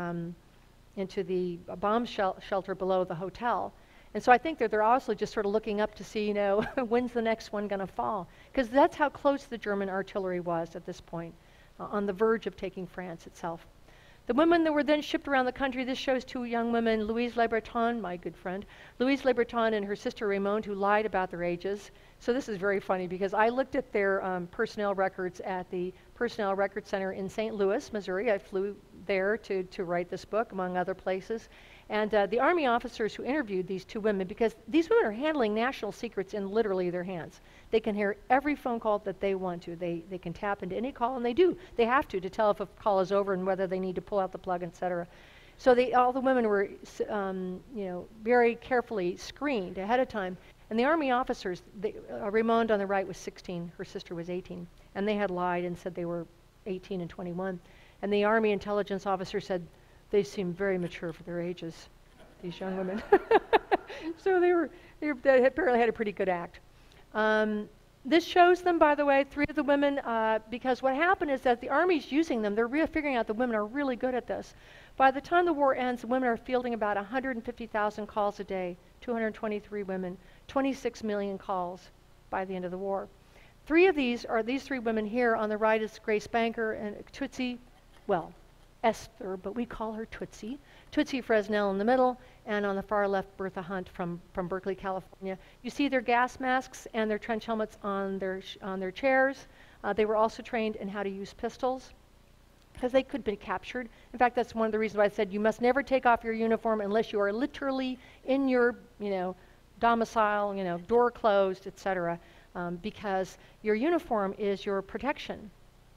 the bomb shelter below the hotel. And so I think that they're also just sort of looking up to see, when's the next one going to fall? Because that's how close the German artillery was at this point, on the verge of taking France itself. The women that were then shipped around the country, this shows two young women, Louise Le Breton, my good friend, Louise Le Breton and her sister Raymond, who lied about their ages. So this is very funny because I looked at their personnel records at the Personnel Record Center in St. Louis, Missouri. I flew there to write this book, among other places. And the Army officers who interviewed these two women, because these women are handling national secrets in literally their hands. They can hear every phone call that they want to. They can tap into any call, and they do. They have to tell if a call is over and whether they need to pull out the plug, etc. So all the women were, very carefully screened ahead of time. And the Army officers, Raymond on the right was 16, her sister was 18, and they had lied and said they were 18 and 21. And the Army intelligence officer said they seemed very mature for their ages, these young women. So they apparently had a pretty good act. This shows them, by the way, 3 of the women, because what happened is that the Army's using them. They're figuring out the women are really good at this. By the time the war ends, the women are fielding about 150,000 calls a day, 223 women, 26 million calls by the end of the war. 3 of these are these 3 women here. On the right is Grace Banker and Tootsie, well, Esther, but we call her Tootsie. Tootsie Fresnel in the middle, and on the far left, Bertha Hunt from Berkeley, California. You see their gas masks and their trench helmets on their chairs. They were also trained in how to use pistols, because they could be captured. In fact, that's one of the reasons why I said you must never take off your uniform unless you are literally in your, domicile, door closed, etc., because your uniform is your protection.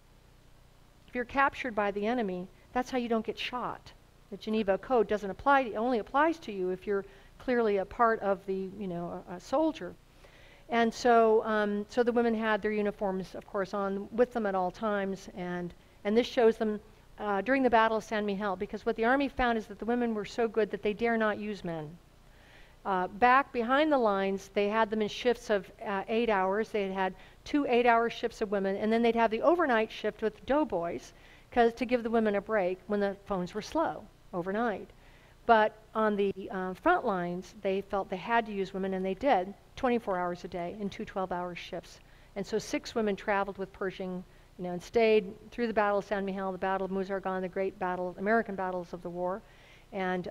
If you're captured by the enemy, that's how you don't get shot. The Geneva Code doesn't apply, it only applies to you if you're clearly a part of the, a soldier. And so, so the women had their uniforms, of course, on with them at all times, and this shows them during the Battle of San Miguel, because what the Army found is that the women were so good that they dare not use men. Back behind the lines, they had them in shifts of 8 hours. They had 2 8-hour shifts of women, and then they'd have the overnight shift with doughboys, to give the women a break when the phones were slow overnight. But on the front lines, they felt they had to use women, and they did, 24 hours a day in 2 12-hour shifts. And so 6 women traveled with Pershing, and stayed through the Battle of San Miguel, the Battle of Muzargan, the great American battles of the war, and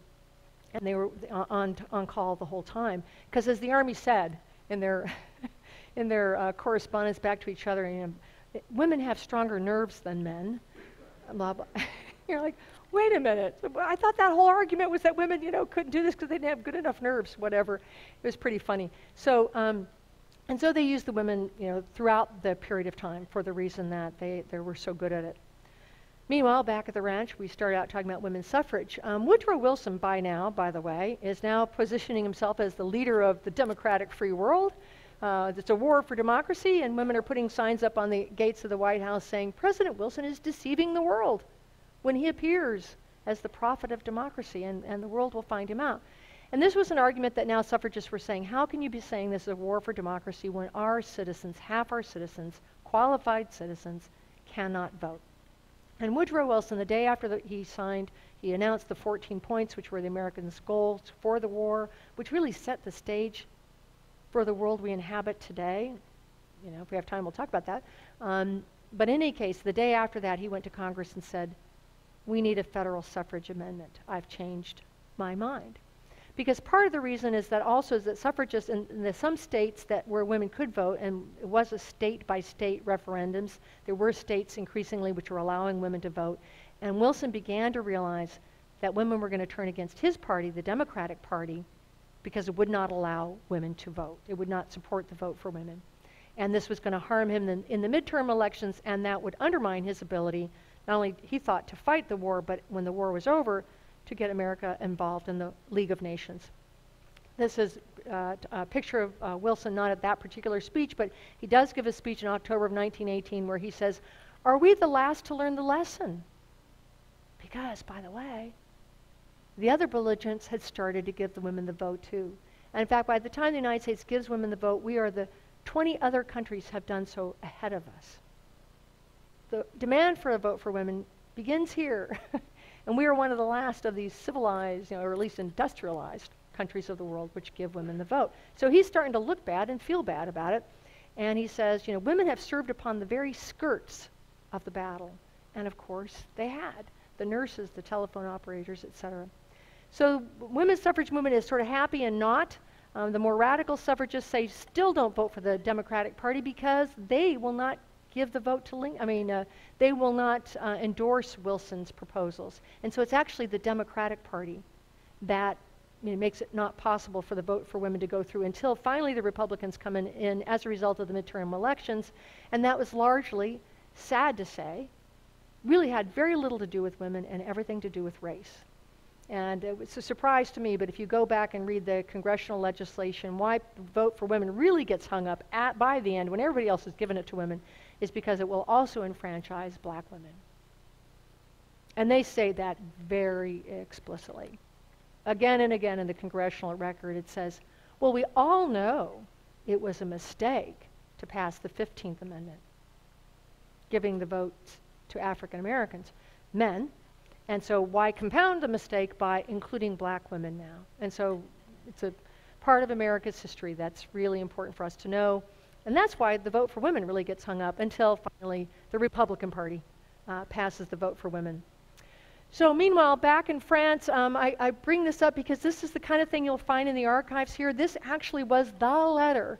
they were on call the whole time. Because as the Army said in their in their correspondence back to each other, women have stronger nerves than men. Blah, blah. You're like, wait a minute. I thought that whole argument was that women, couldn't do this because they didn't have good enough nerves, whatever. It was pretty funny. So, and so they used the women, throughout the period of time for the reason that they were so good at it. Meanwhile, back at the ranch, we started out talking about women's suffrage. Woodrow Wilson, by now, by the way, is now positioning himself as the leader of the democratic free world. It's a war for democracy, and women are putting signs up on the gates of the White House saying, President Wilson is deceiving the world when he appears as the prophet of democracy, and the world will find him out. And this was an argument that now suffragists were saying, how can you be saying this is a war for democracy when our citizens, half our citizens, qualified citizens, cannot vote? And Woodrow Wilson, the day after he signed, he announced the 14 points, which were the Americans' goals for the war, which really set the stage for the world we inhabit today. If we have time, we'll talk about that. But in any case, the day after that, he went to Congress and said, we need a federal suffrage amendment. I've changed my mind. Because part of the reason is that also is that suffragists in some states where women could vote, and it was a state-by-state referendums, there were states increasingly which were allowing women to vote, and Wilson began to realize that women were going to turn against his party, the Democratic Party, because it would not allow women to vote. It would not support the vote for women. And this was going to harm him in the midterm elections, and that would undermine his ability, not only, he thought, to fight the war, but when the war was over, to get America involved in the League of Nations. This is a picture of Wilson, not at that particular speech, but he does give a speech in October of 1918 where he says, are we the last to learn the lesson? Because, by the way, the other belligerents had started to give the women the vote too. And in fact, by the time the United States gives women the vote, 20 other countries have done so ahead of us. The demand for a vote for women begins here. And we are one of the last of these civilized, or at least industrialized countries of the world which give women the vote. So he's starting to look bad and feel bad about it. And he says, women have served upon the very skirts of the battle. And of course, they had. The nurses, the telephone operators, etc. So women's suffrage movement is sort of happy and not. The more radical suffragists say still don't vote for the Democratic Party because they will not give the vote to Lincoln. They will not endorse Wilson's proposals. And so it's actually the Democratic Party that makes it not possible for the vote for women to go through until finally the Republicans come in as a result of the midterm elections. And that was largely, sad to say, really had very little to do with women and everything to do with race. And it was a surprise to me, but if you go back and read the congressional legislation, why vote for women really gets hung up by the end when everybody else has given it to women is because it will also enfranchise black women. And they say that very explicitly. Again and again in the congressional record it says, well, we all know it was a mistake to pass the 15th Amendment, giving the votes to African Americans, men. And so why compound the mistake by including black women now? And so it's a part of America's history that's really important for us to know. And that's why the vote for women really gets hung up until finally the Republican Party passes the vote for women. So meanwhile, back in France, I bring this up because this is the kind of thing you'll find in the archives here. This actually was the letter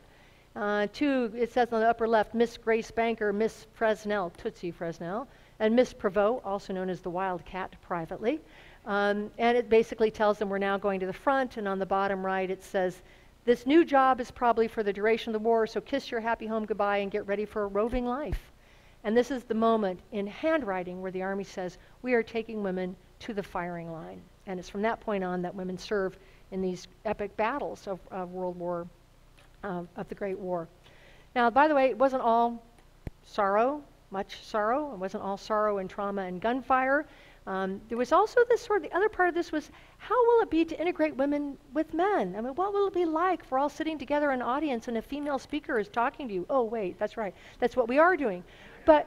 to, it says on the upper left, Miss Grace Banker, Miss Fresnel, Tootsie Fresnel, and Miss Prevost, also known as the Wildcat privately. And it basically tells them we're now going to the front, and on the bottom right it says, this new job is probably for the duration of the war, so kiss your happy home goodbye and get ready for a roving life. And this is the moment in handwriting where the Army says, we are taking women to the firing line. And it's from that point on that women serve in these epic battles of World War, of the Great War. Now, by the way, it wasn't all sorrow, much sorrow. It wasn't all sorrow and trauma and gunfire. There was also this sort of, the other part of this was, how will it be to integrate women with men? I mean, what will it be like if we're all sitting together in an audience and a female speaker is talking to you? Oh, wait, that's right. That's what we are doing. But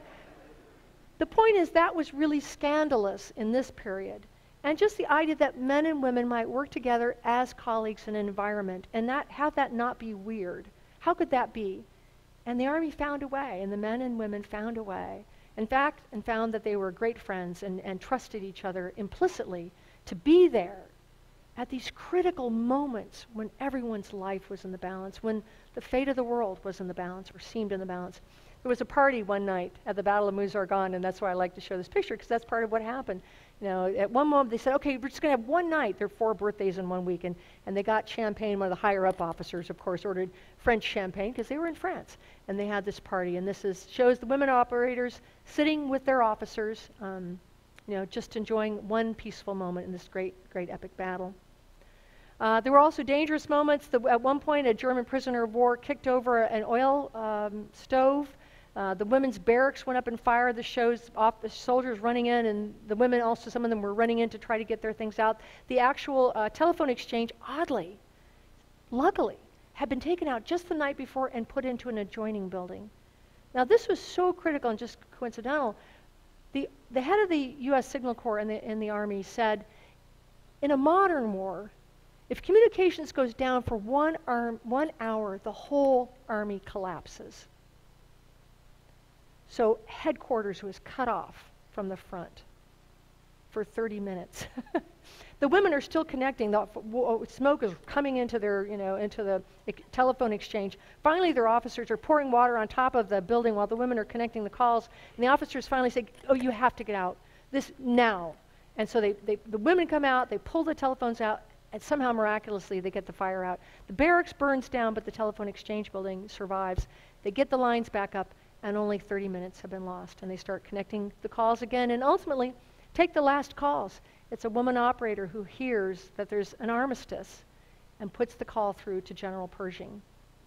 the point is that was really scandalous in this period. And just the idea that men and women might work together as colleagues in an environment and that have that not be weird. How could that be? And the Army found a way, and the men and women found a way. In fact, and found that they were great friends and trusted each other implicitly to be there at these critical moments when everyone's life was in the balance, when the fate of the world was in the balance or seemed in the balance. There was a party one night at the Battle of Mouzargan, and that's why I like to show this picture, because that's part of what happened. You know, at one moment they said, okay, we're just going to have one night. There are 4 birthdays in 1 week, and they got champagne. One of the higher-up officers, of course, ordered French champagne, because they were in France, and they had this party. And this shows the women operators sitting with their officers, you know, just enjoying one peaceful moment in this great, great epic battle. There were also dangerous moments. At one point, a German prisoner of war kicked over an oil stove. The women's barracks went up in fire. This shows off the soldiers running in, and the women also, some of them were running in to try to get their things out. The actual telephone exchange, oddly, luckily, had been taken out just the night before and put into an adjoining building. Now, this was so critical and just coincidental. The head of the U.S. Signal Corps in the Army said, in a modern war, if communications goes down for 1 hour, the whole Army collapses. So headquarters was cut off from the front for 30 minutes. The women are still connecting. The smoke is coming into their, you know, into the telephone exchange. Finally, their officers are pouring water on top of the building while the women are connecting the calls. And the officers finally say, oh, you have to get out. This now. And so the women come out, they pull the telephones out, and somehow miraculously they get the fire out. The barracks burns down, but the telephone exchange building survives. They get the lines back up, and only 30 minutes have been lost. And they start connecting the calls again, and ultimately take the last calls. It's a woman operator who hears that there's an armistice and puts the call through to General Pershing.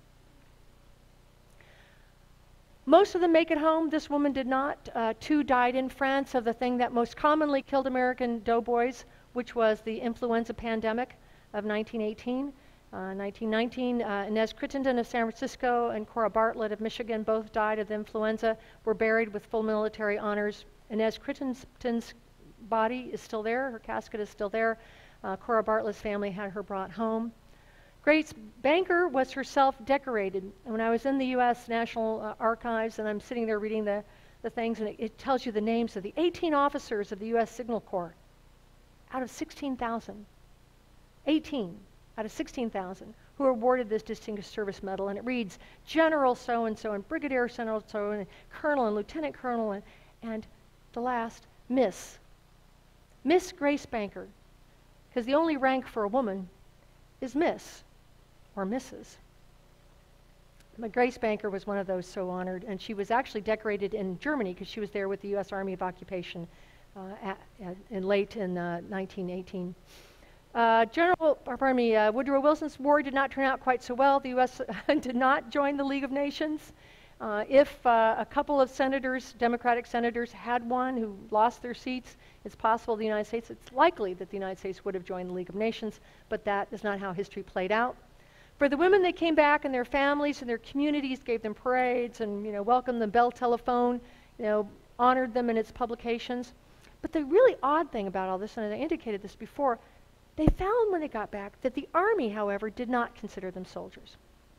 Most of them make it home. This woman did not. 2 died in France of the thing that most commonly killed American doughboys, which was the influenza pandemic of 1918. 1919, Inez Crittenden of San Francisco and Cora Bartlett of Michigan both died of influenza, were buried with full military honors. Inez Crittenden's body is still there, her casket is still there. Cora Bartlett's family had her brought home. Grace Banker was herself decorated. And when I was in the U.S. National Archives, and I'm sitting there reading the things, and it tells you the names of the 18 officers of the U.S. Signal Corps out of 16,000. 18 out of 16,000 who were awarded this Distinguished Service Medal. And it reads General so-and-so and Brigadier so-and-so and Colonel and Lieutenant Colonel and the last, Miss Grace Banker. Because the only rank for a woman is Miss or Mrs. But Grace Banker was one of those so honored, and she was actually decorated in Germany because she was there with the U.S. Army of Occupation in 1918. Woodrow Wilson's war did not turn out quite so well. The U.S. did not join the League of Nations. If a couple of senators, Democratic senators, had won who lost their seats, it's possible it's likely that the United States would have joined the League of Nations, but that is not how history played out. For the women, they came back and their families and their communities gave them parades and, welcomed them, Bell Telephone, honored them in its publications. But the really odd thing about all this, and I indicated this before, they found when they got back that the Army, however, did not consider them soldiers.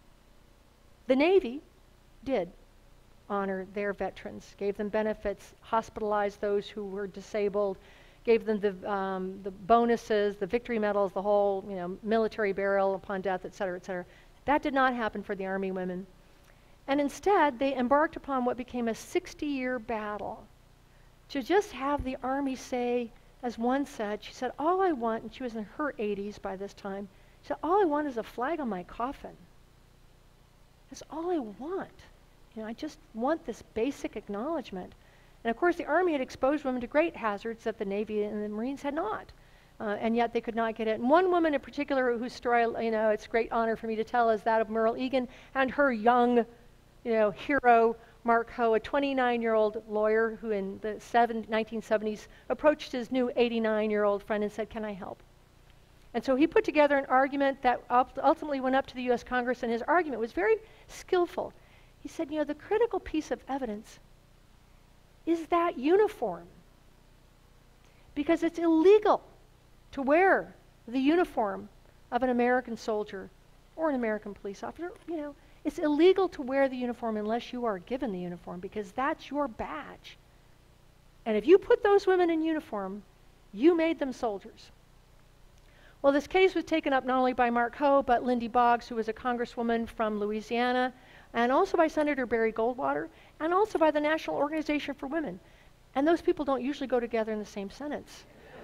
The Navy did honor their veterans, gave them benefits, hospitalized those who were disabled, gave them the bonuses, the victory medals, the whole military burial upon death, et cetera, et cetera. That did not happen for the Army women. And instead, they embarked upon what became a 60-year battle to just have the Army say, as one said, she said, all I want, and she was in her 80s by this time, she said, all I want is a flag on my coffin. That's all I want. I just want this basic acknowledgement. And of course, the Army had exposed women to great hazards that the Navy and the Marines had not. And yet they could not get it. And one woman in particular whose story, it's a great honor for me to tell, is that of Merle Egan and her young, hero, Mark Ho, a 29-year-old lawyer who in the 1970s approached his new 89-year-old friend and said, can I help? And so he put together an argument that ultimately went up to the U.S. Congress, and his argument was very skillful. He said, the critical piece of evidence is that uniform. Because it's illegal to wear the uniform of an American soldier or an American police officer. It's illegal to wear the uniform unless you are given the uniform, because that's your badge. And if you put those women in uniform, you made them soldiers. Well, this case was taken up not only by Mark Ho, but Lindy Boggs, who was a congresswoman from Louisiana, and also by Senator Barry Goldwater, and also by the National Organization for Women. And those people don't usually go together in the same sentence.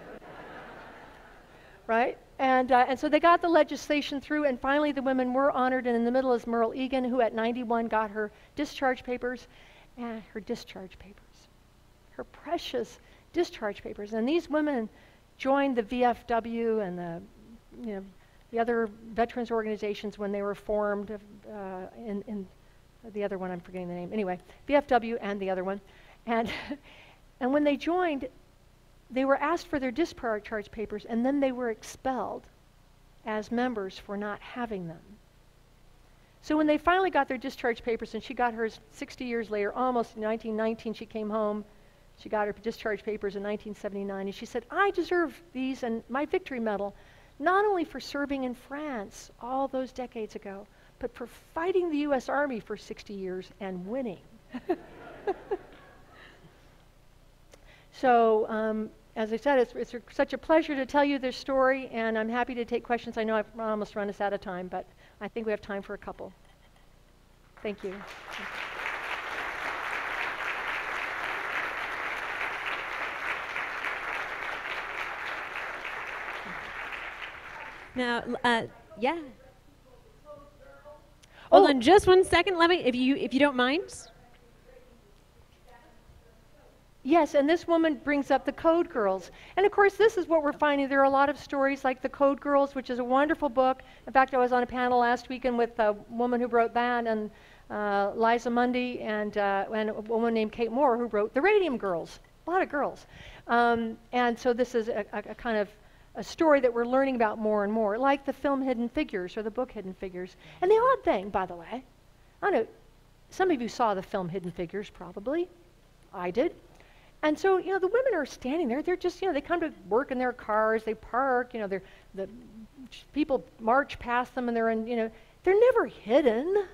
Right? And so they got the legislation through, and finally the women were honored, and in the middle is Merle Egan, who at 91 got her discharge papers, her precious discharge papers. And these women joined the VFW and the other veterans organizations when they were formed in the other one, I'm forgetting the name. Anyway, VFW and the other one. And when they joined, they were asked for their discharge papers, and then they were expelled as members for not having them. So when they finally got their discharge papers, and she got hers 60 years later, almost in 1919, she came home. She got her discharge papers in 1979, and she said, I deserve these and my victory medal, not only for serving in France all those decades ago, but for fighting the U.S. Army for 60 years and winning. So, as I said, it's such a pleasure to tell you this story, and I'm happy to take questions. I know I've almost run us out of time, but I think we have time for a couple. Thank you. Now, yeah. Hold on just 1 second. Let me, if you don't mind. Yes, and this woman brings up the Code Girls. And of course, this is what we're finding. There are a lot of stories like the Code Girls, which is a wonderful book. In fact, I was on a panel last weekend with a woman who wrote that, and Liza Mundy, and a woman named Kate Moore who wrote The Radium Girls. A lot of girls. And so this is a kind of a story that we're learning about more and more, like the film Hidden Figures or the book Hidden Figures. And the odd thing, by the way, I know some of you saw the film Hidden Figures, probably. I did. And so, the women are standing there. They're just, they come to work in their cars. They park. The people march past them, and they're in, they're never hidden.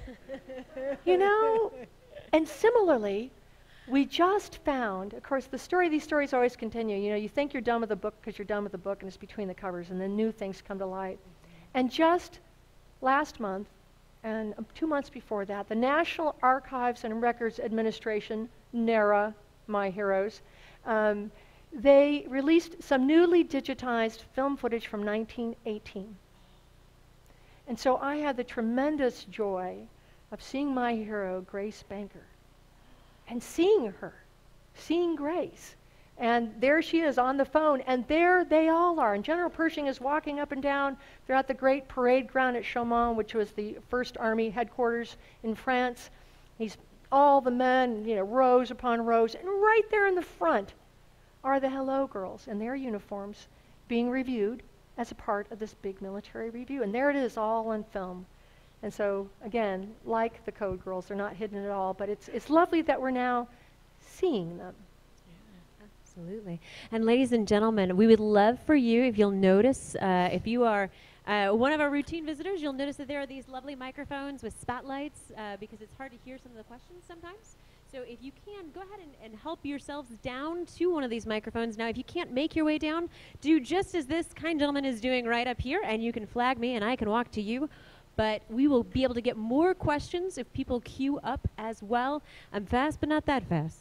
And similarly, we just found, of course, these stories always continue. You think you're done with the book because you're done with the book, and it's between the covers, and then new things come to light. And just last month, and 2 months before that, the National Archives and Records Administration, NARA, my heroes, they released some newly digitized film footage from 1918. And so I had the tremendous joy of seeing my hero, Grace Banker, and seeing Grace And there she is on the phone, and there they all are. And General Pershing is walking up and down throughout the great parade ground at Chaumont, which was the First Army headquarters in France. He's all the men, rows upon rows, and right there in the front are the Hello Girls in their uniforms being reviewed as a part of this big military review. And there it is, all on film. And so, again, like the Code Girls, they're not hidden at all, but it's lovely that we're now seeing them. Absolutely. And ladies and gentlemen, we would love for you, if you'll notice, if you are one of our routine visitors, you'll notice that there are these lovely microphones with spotlights because it's hard to hear some of the questions sometimes. So if you can, go ahead and help yourselves down to one of these microphones. Now, if you can't make your way down, do just as this kind gentleman is doing right up here, and you can flag me and I can walk to you. But we will be able to get more questions if people queue up as well. I'm fast, but not that fast.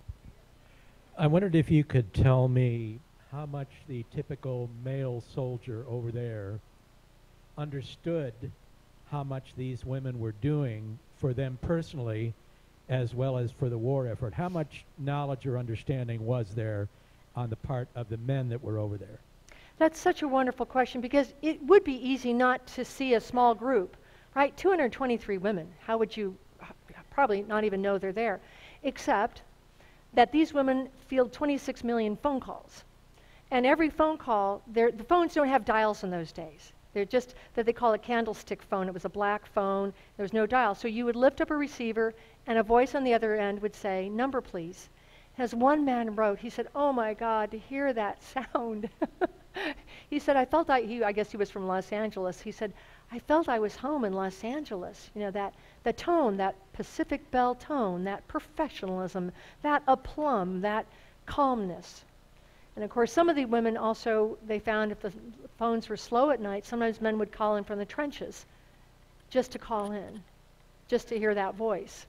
I wondered if you could tell me how much the typical male soldier over there understood how much these women were doing for them personally as well as for the war effort. How much knowledge or understanding was there on the part of the men that were over there? That's such a wonderful question, because it would be easy not to see a small group, right? 223 women. How would you probably not even know they're there? Except that these women field 26 million phone calls. And every phone call, the phones don't have dials in those days. They're just that they call a candlestick phone. It was a black phone. There was no dial. So you would lift up a receiver, and a voice on the other end would say, "Number, please." As one man wrote, he said, "Oh my God, to hear that sound." He said, I guess he was from Los Angeles. He said, "I felt I was home in Los Angeles." The tone, that Pacific Bell tone, that professionalism, that aplomb, that calmness. And of course, some of the women also, they found if the phones were slow at night, sometimes men would call in from the trenches just to call in, just to hear that voice.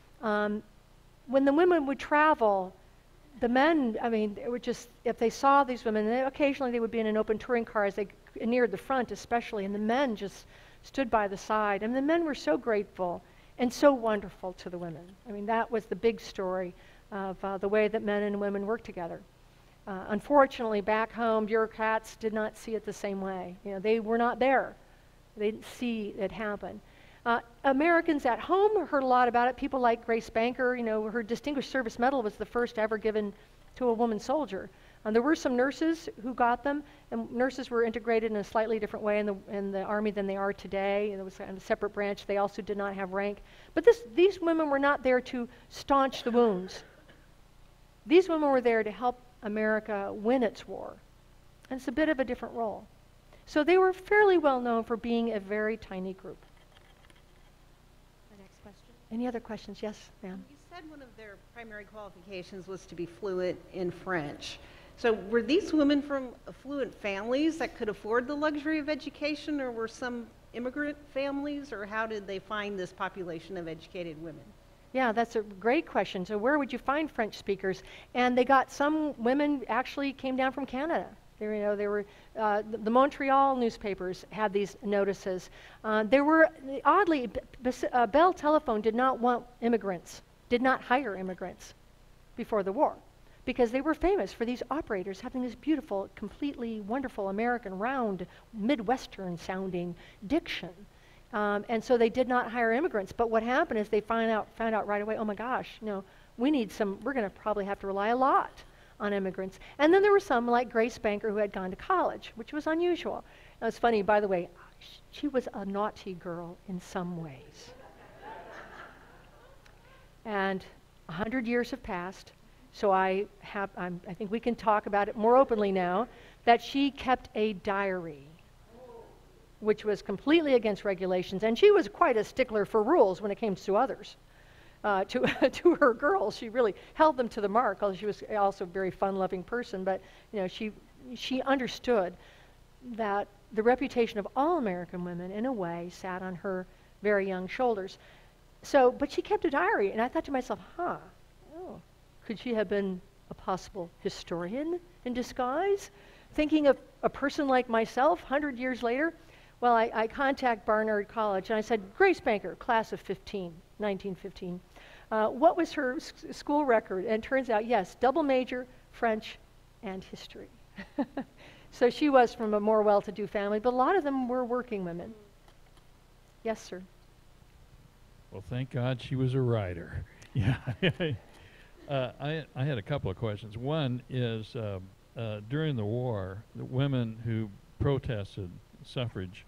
When the women would travel, the men, it would just, if they saw these women, occasionally they would be in an open touring car as they neared the front especially, and the men just stood by the side. And the men were so grateful and so wonderful to the women. That was the big story of the way that men and women worked together. Unfortunately, back home, bureaucrats did not see it the same way. They were not there. They didn't see it happen. Americans at home heard a lot about it. People like Grace Banker, her Distinguished Service Medal was the first ever given to a woman soldier. There were some nurses who got them, and nurses were integrated in a slightly different way in the Army than they are today. It was a separate branch. They also did not have rank. But these women were not there to staunch the wounds. These women were there to help America win its war. And it's a bit of a different role. So they were fairly well known for being a very tiny group. The next question. Any other questions? Yes, ma'am. You said one of their primary qualifications was to be fluent in French. So were these women from affluent families that could afford the luxury of education, or were some immigrant families, or how did they find this population of educated women? Yeah, that's a great question. So where would you find French speakers? And they got some women actually came down from Canada. The Montreal newspapers had these notices. Oddly, Bell Telephone did not want immigrants, did not hire immigrants before the war, because they were famous for these operators having this beautiful, completely wonderful American, round, Midwestern sounding diction. And so they did not hire immigrants. But what happened is they found out right away, oh my gosh, we're going to probably have to rely a lot on immigrants. And then there were some like Grace Banker who had gone to college, which was unusual. It was funny, by the way, she was a naughty girl in some ways. And 100 years have passed, so I think we can talk about it more openly now, that she kept a diary, which was completely against regulations, and she was quite a stickler for rules when it came to others. To her girls, she really held them to the mark, although she was also a very fun-loving person, but she understood that the reputation of all American women, in a way, sat on her very young shoulders. But she kept a diary, and I thought to myself, could she have been a possible historian in disguise? Thinking of a person like myself 100 years later. Well, I contact Barnard College, and I said, Grace Banker, class of 1915. What was her school record? And it turns out, yes, double major, French, and history. So she was from a more well-to-do family, but a lot of them were working women. Yes, sir. Well, thank God she was a writer. Yeah. I had a couple of questions. One is during the war, the women who protested suffrage,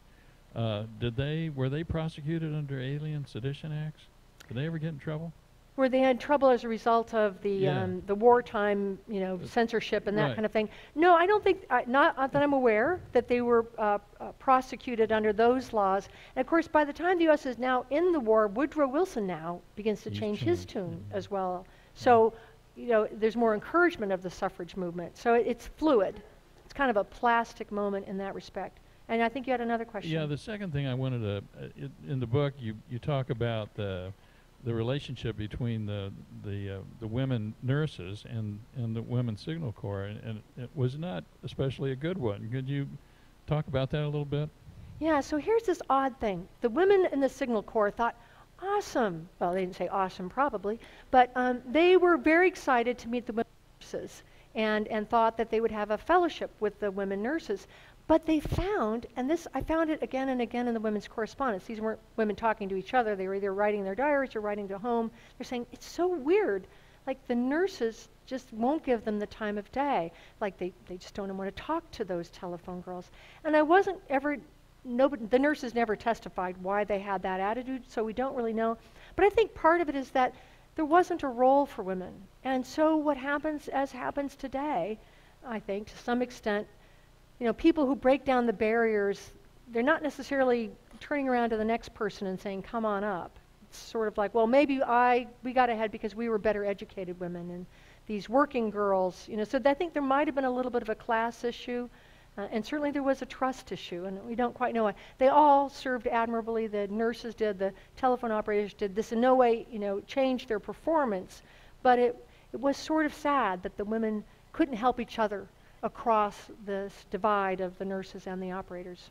were they prosecuted under Alien Sedition Acts? Did they ever get in trouble? Where they had trouble as a result of the Yeah. the wartime, censorship and that Right. kind of thing. No, I don't think, not that I'm aware, that they were prosecuted under those laws. And of course, by the time the U.S. is now in the war, Woodrow Wilson now begins to He's change his changed. tune Mhm. as well. So, there's more encouragement of the suffrage movement. So it's fluid. It's kind of a plastic moment in that respect. And I think you had another question. Yeah, the second thing I wanted to, in the book, you talk about the relationship between the women nurses and the women signal corps, and it was not especially a good one. Could you talk about that a little bit? Yeah, so here's this odd thing. The women in the Signal Corps thought, awesome. Well, they didn't say awesome probably, but they were very excited to meet the women nurses and thought that they would have a fellowship with the women nurses. But they found, and this I found it again and again in the women's correspondence. These weren't women talking to each other. They were either writing their diaries or writing to home. They're saying, it's so weird. Like the nurses just won't give them the time of day. Like they just don't want to talk to those telephone girls. And I wasn't ever, the nurses never testified why they had that attitude, so we don't really know. But I think part of it is that there wasn't a role for women. And so what happens, as happens today, I think, to some extent, people who break down the barriers, they're not necessarily turning around to the next person and saying, come on up. It's sort of like, well, maybe we got ahead because we were better educated women and these working girls, so I think there might have been a little bit of a class issue, and certainly there was a trust issue, and we don't quite know why. They all served admirably. The nurses did, the telephone operators did. This in no way, changed their performance, but it was sort of sad that the women couldn't help each other across this divide of the nurses and the operators.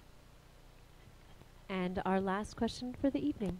And our last question for the evening.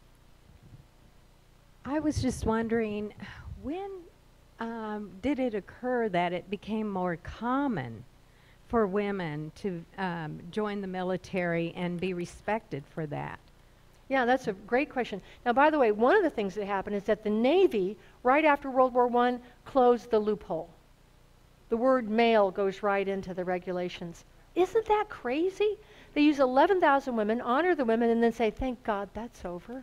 I was just wondering, when did it occur that it became more common for women to join the military and be respected for that? Yeah, that's a great question. Now, by the way, one of the things that happened is that the Navy, right after World War I, closed the loophole. The word male goes right into the regulations. Isn't that crazy? They use 11,000 women, honor the women, and then say, thank God that's over.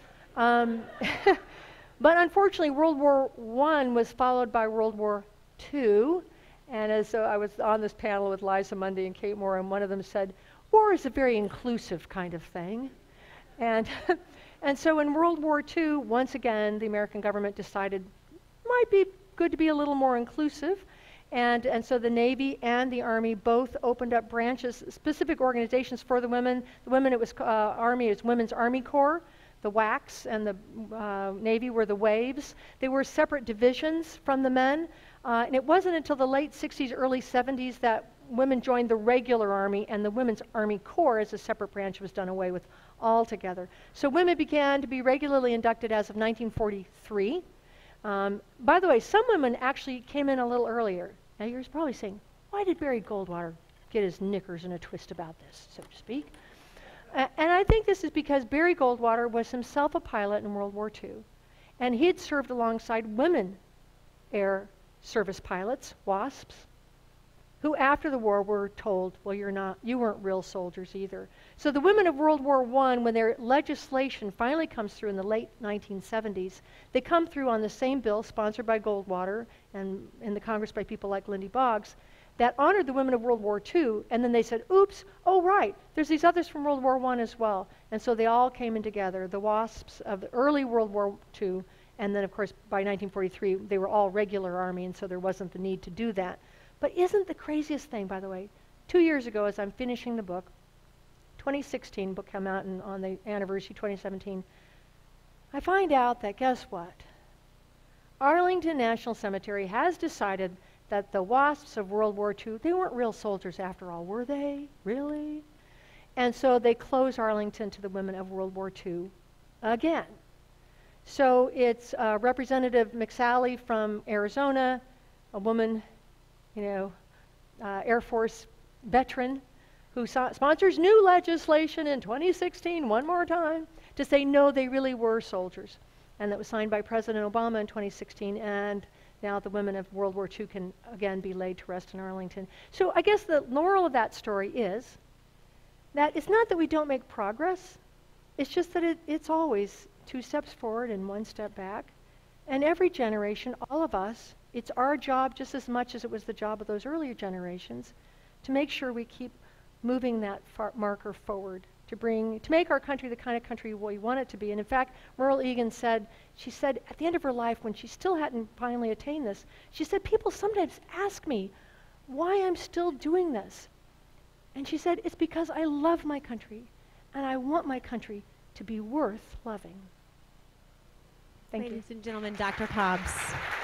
But unfortunately, World War I was followed by World War II. And as I was on this panel with Liza Mundy and Kate Moore, and one of them said, war is a very inclusive kind of thing. And, and so in World War II, once again, the American government decided it might be good to be a little more inclusive. And so the Navy and the Army both opened up branches, specific organizations for the women. The women, it was Army, it was Women's Army Corps. The WACs and the Navy were the Waves. They were separate divisions from the men. And it wasn't until the late 60s, early 70s that women joined the regular Army, and the Women's Army Corps as a separate branch was done away with altogether. So women began to be regularly inducted as of 1943. By the way, some women actually came in a little earlier. Now you're probably saying, why did Barry Goldwater get his knickers in a twist about this, so to speak? And I think this is because Barry Goldwater was himself a pilot in World War II, and he had served alongside women air service pilots, WASPs, who after the war were told, well, you weren't real soldiers either. So the women of World War I, when their legislation finally comes through in the late 1970s, they come through on the same bill sponsored by Goldwater and in the Congress by people like Lindy Boggs that honored the women of World War II, and then they said, oops, oh right, there's these others from World War I as well. And so they all came in together, the WASPs of the early World War II, and then of course by 1943 they were all regular Army, and so there wasn't the need to do that. But isn't the craziest thing, by the way, 2 years ago as I'm finishing the book, 2016 book came out, and on the anniversary 2017, I find out that guess what? Arlington National Cemetery has decided that the WASPs of World War II, they weren't real soldiers after all, were they? Really? And so they close Arlington to the women of World War II again. So it's Representative McSally from Arizona, a woman Air Force veteran who sponsors new legislation in 2016, one more time, to say, no, they really were soldiers. And that was signed by President Obama in 2016, and now the women of World War II can again be laid to rest in Arlington. So I guess the moral of that story is that it's not that we don't make progress, it's just that it's always 2 steps forward and 1 step back. And every generation, all of us, it's our job just as much as it was the job of those earlier generations to make sure we keep moving that marker forward, to make our country the kind of country we want it to be. And in fact, Merle Egan said, she said at the end of her life, when she still hadn't finally attained this, she said, people sometimes ask me why I'm still doing this. And she said, it's because I love my country, and I want my country to be worth loving. Thank you. Ladies and gentlemen, Dr. Cobbs.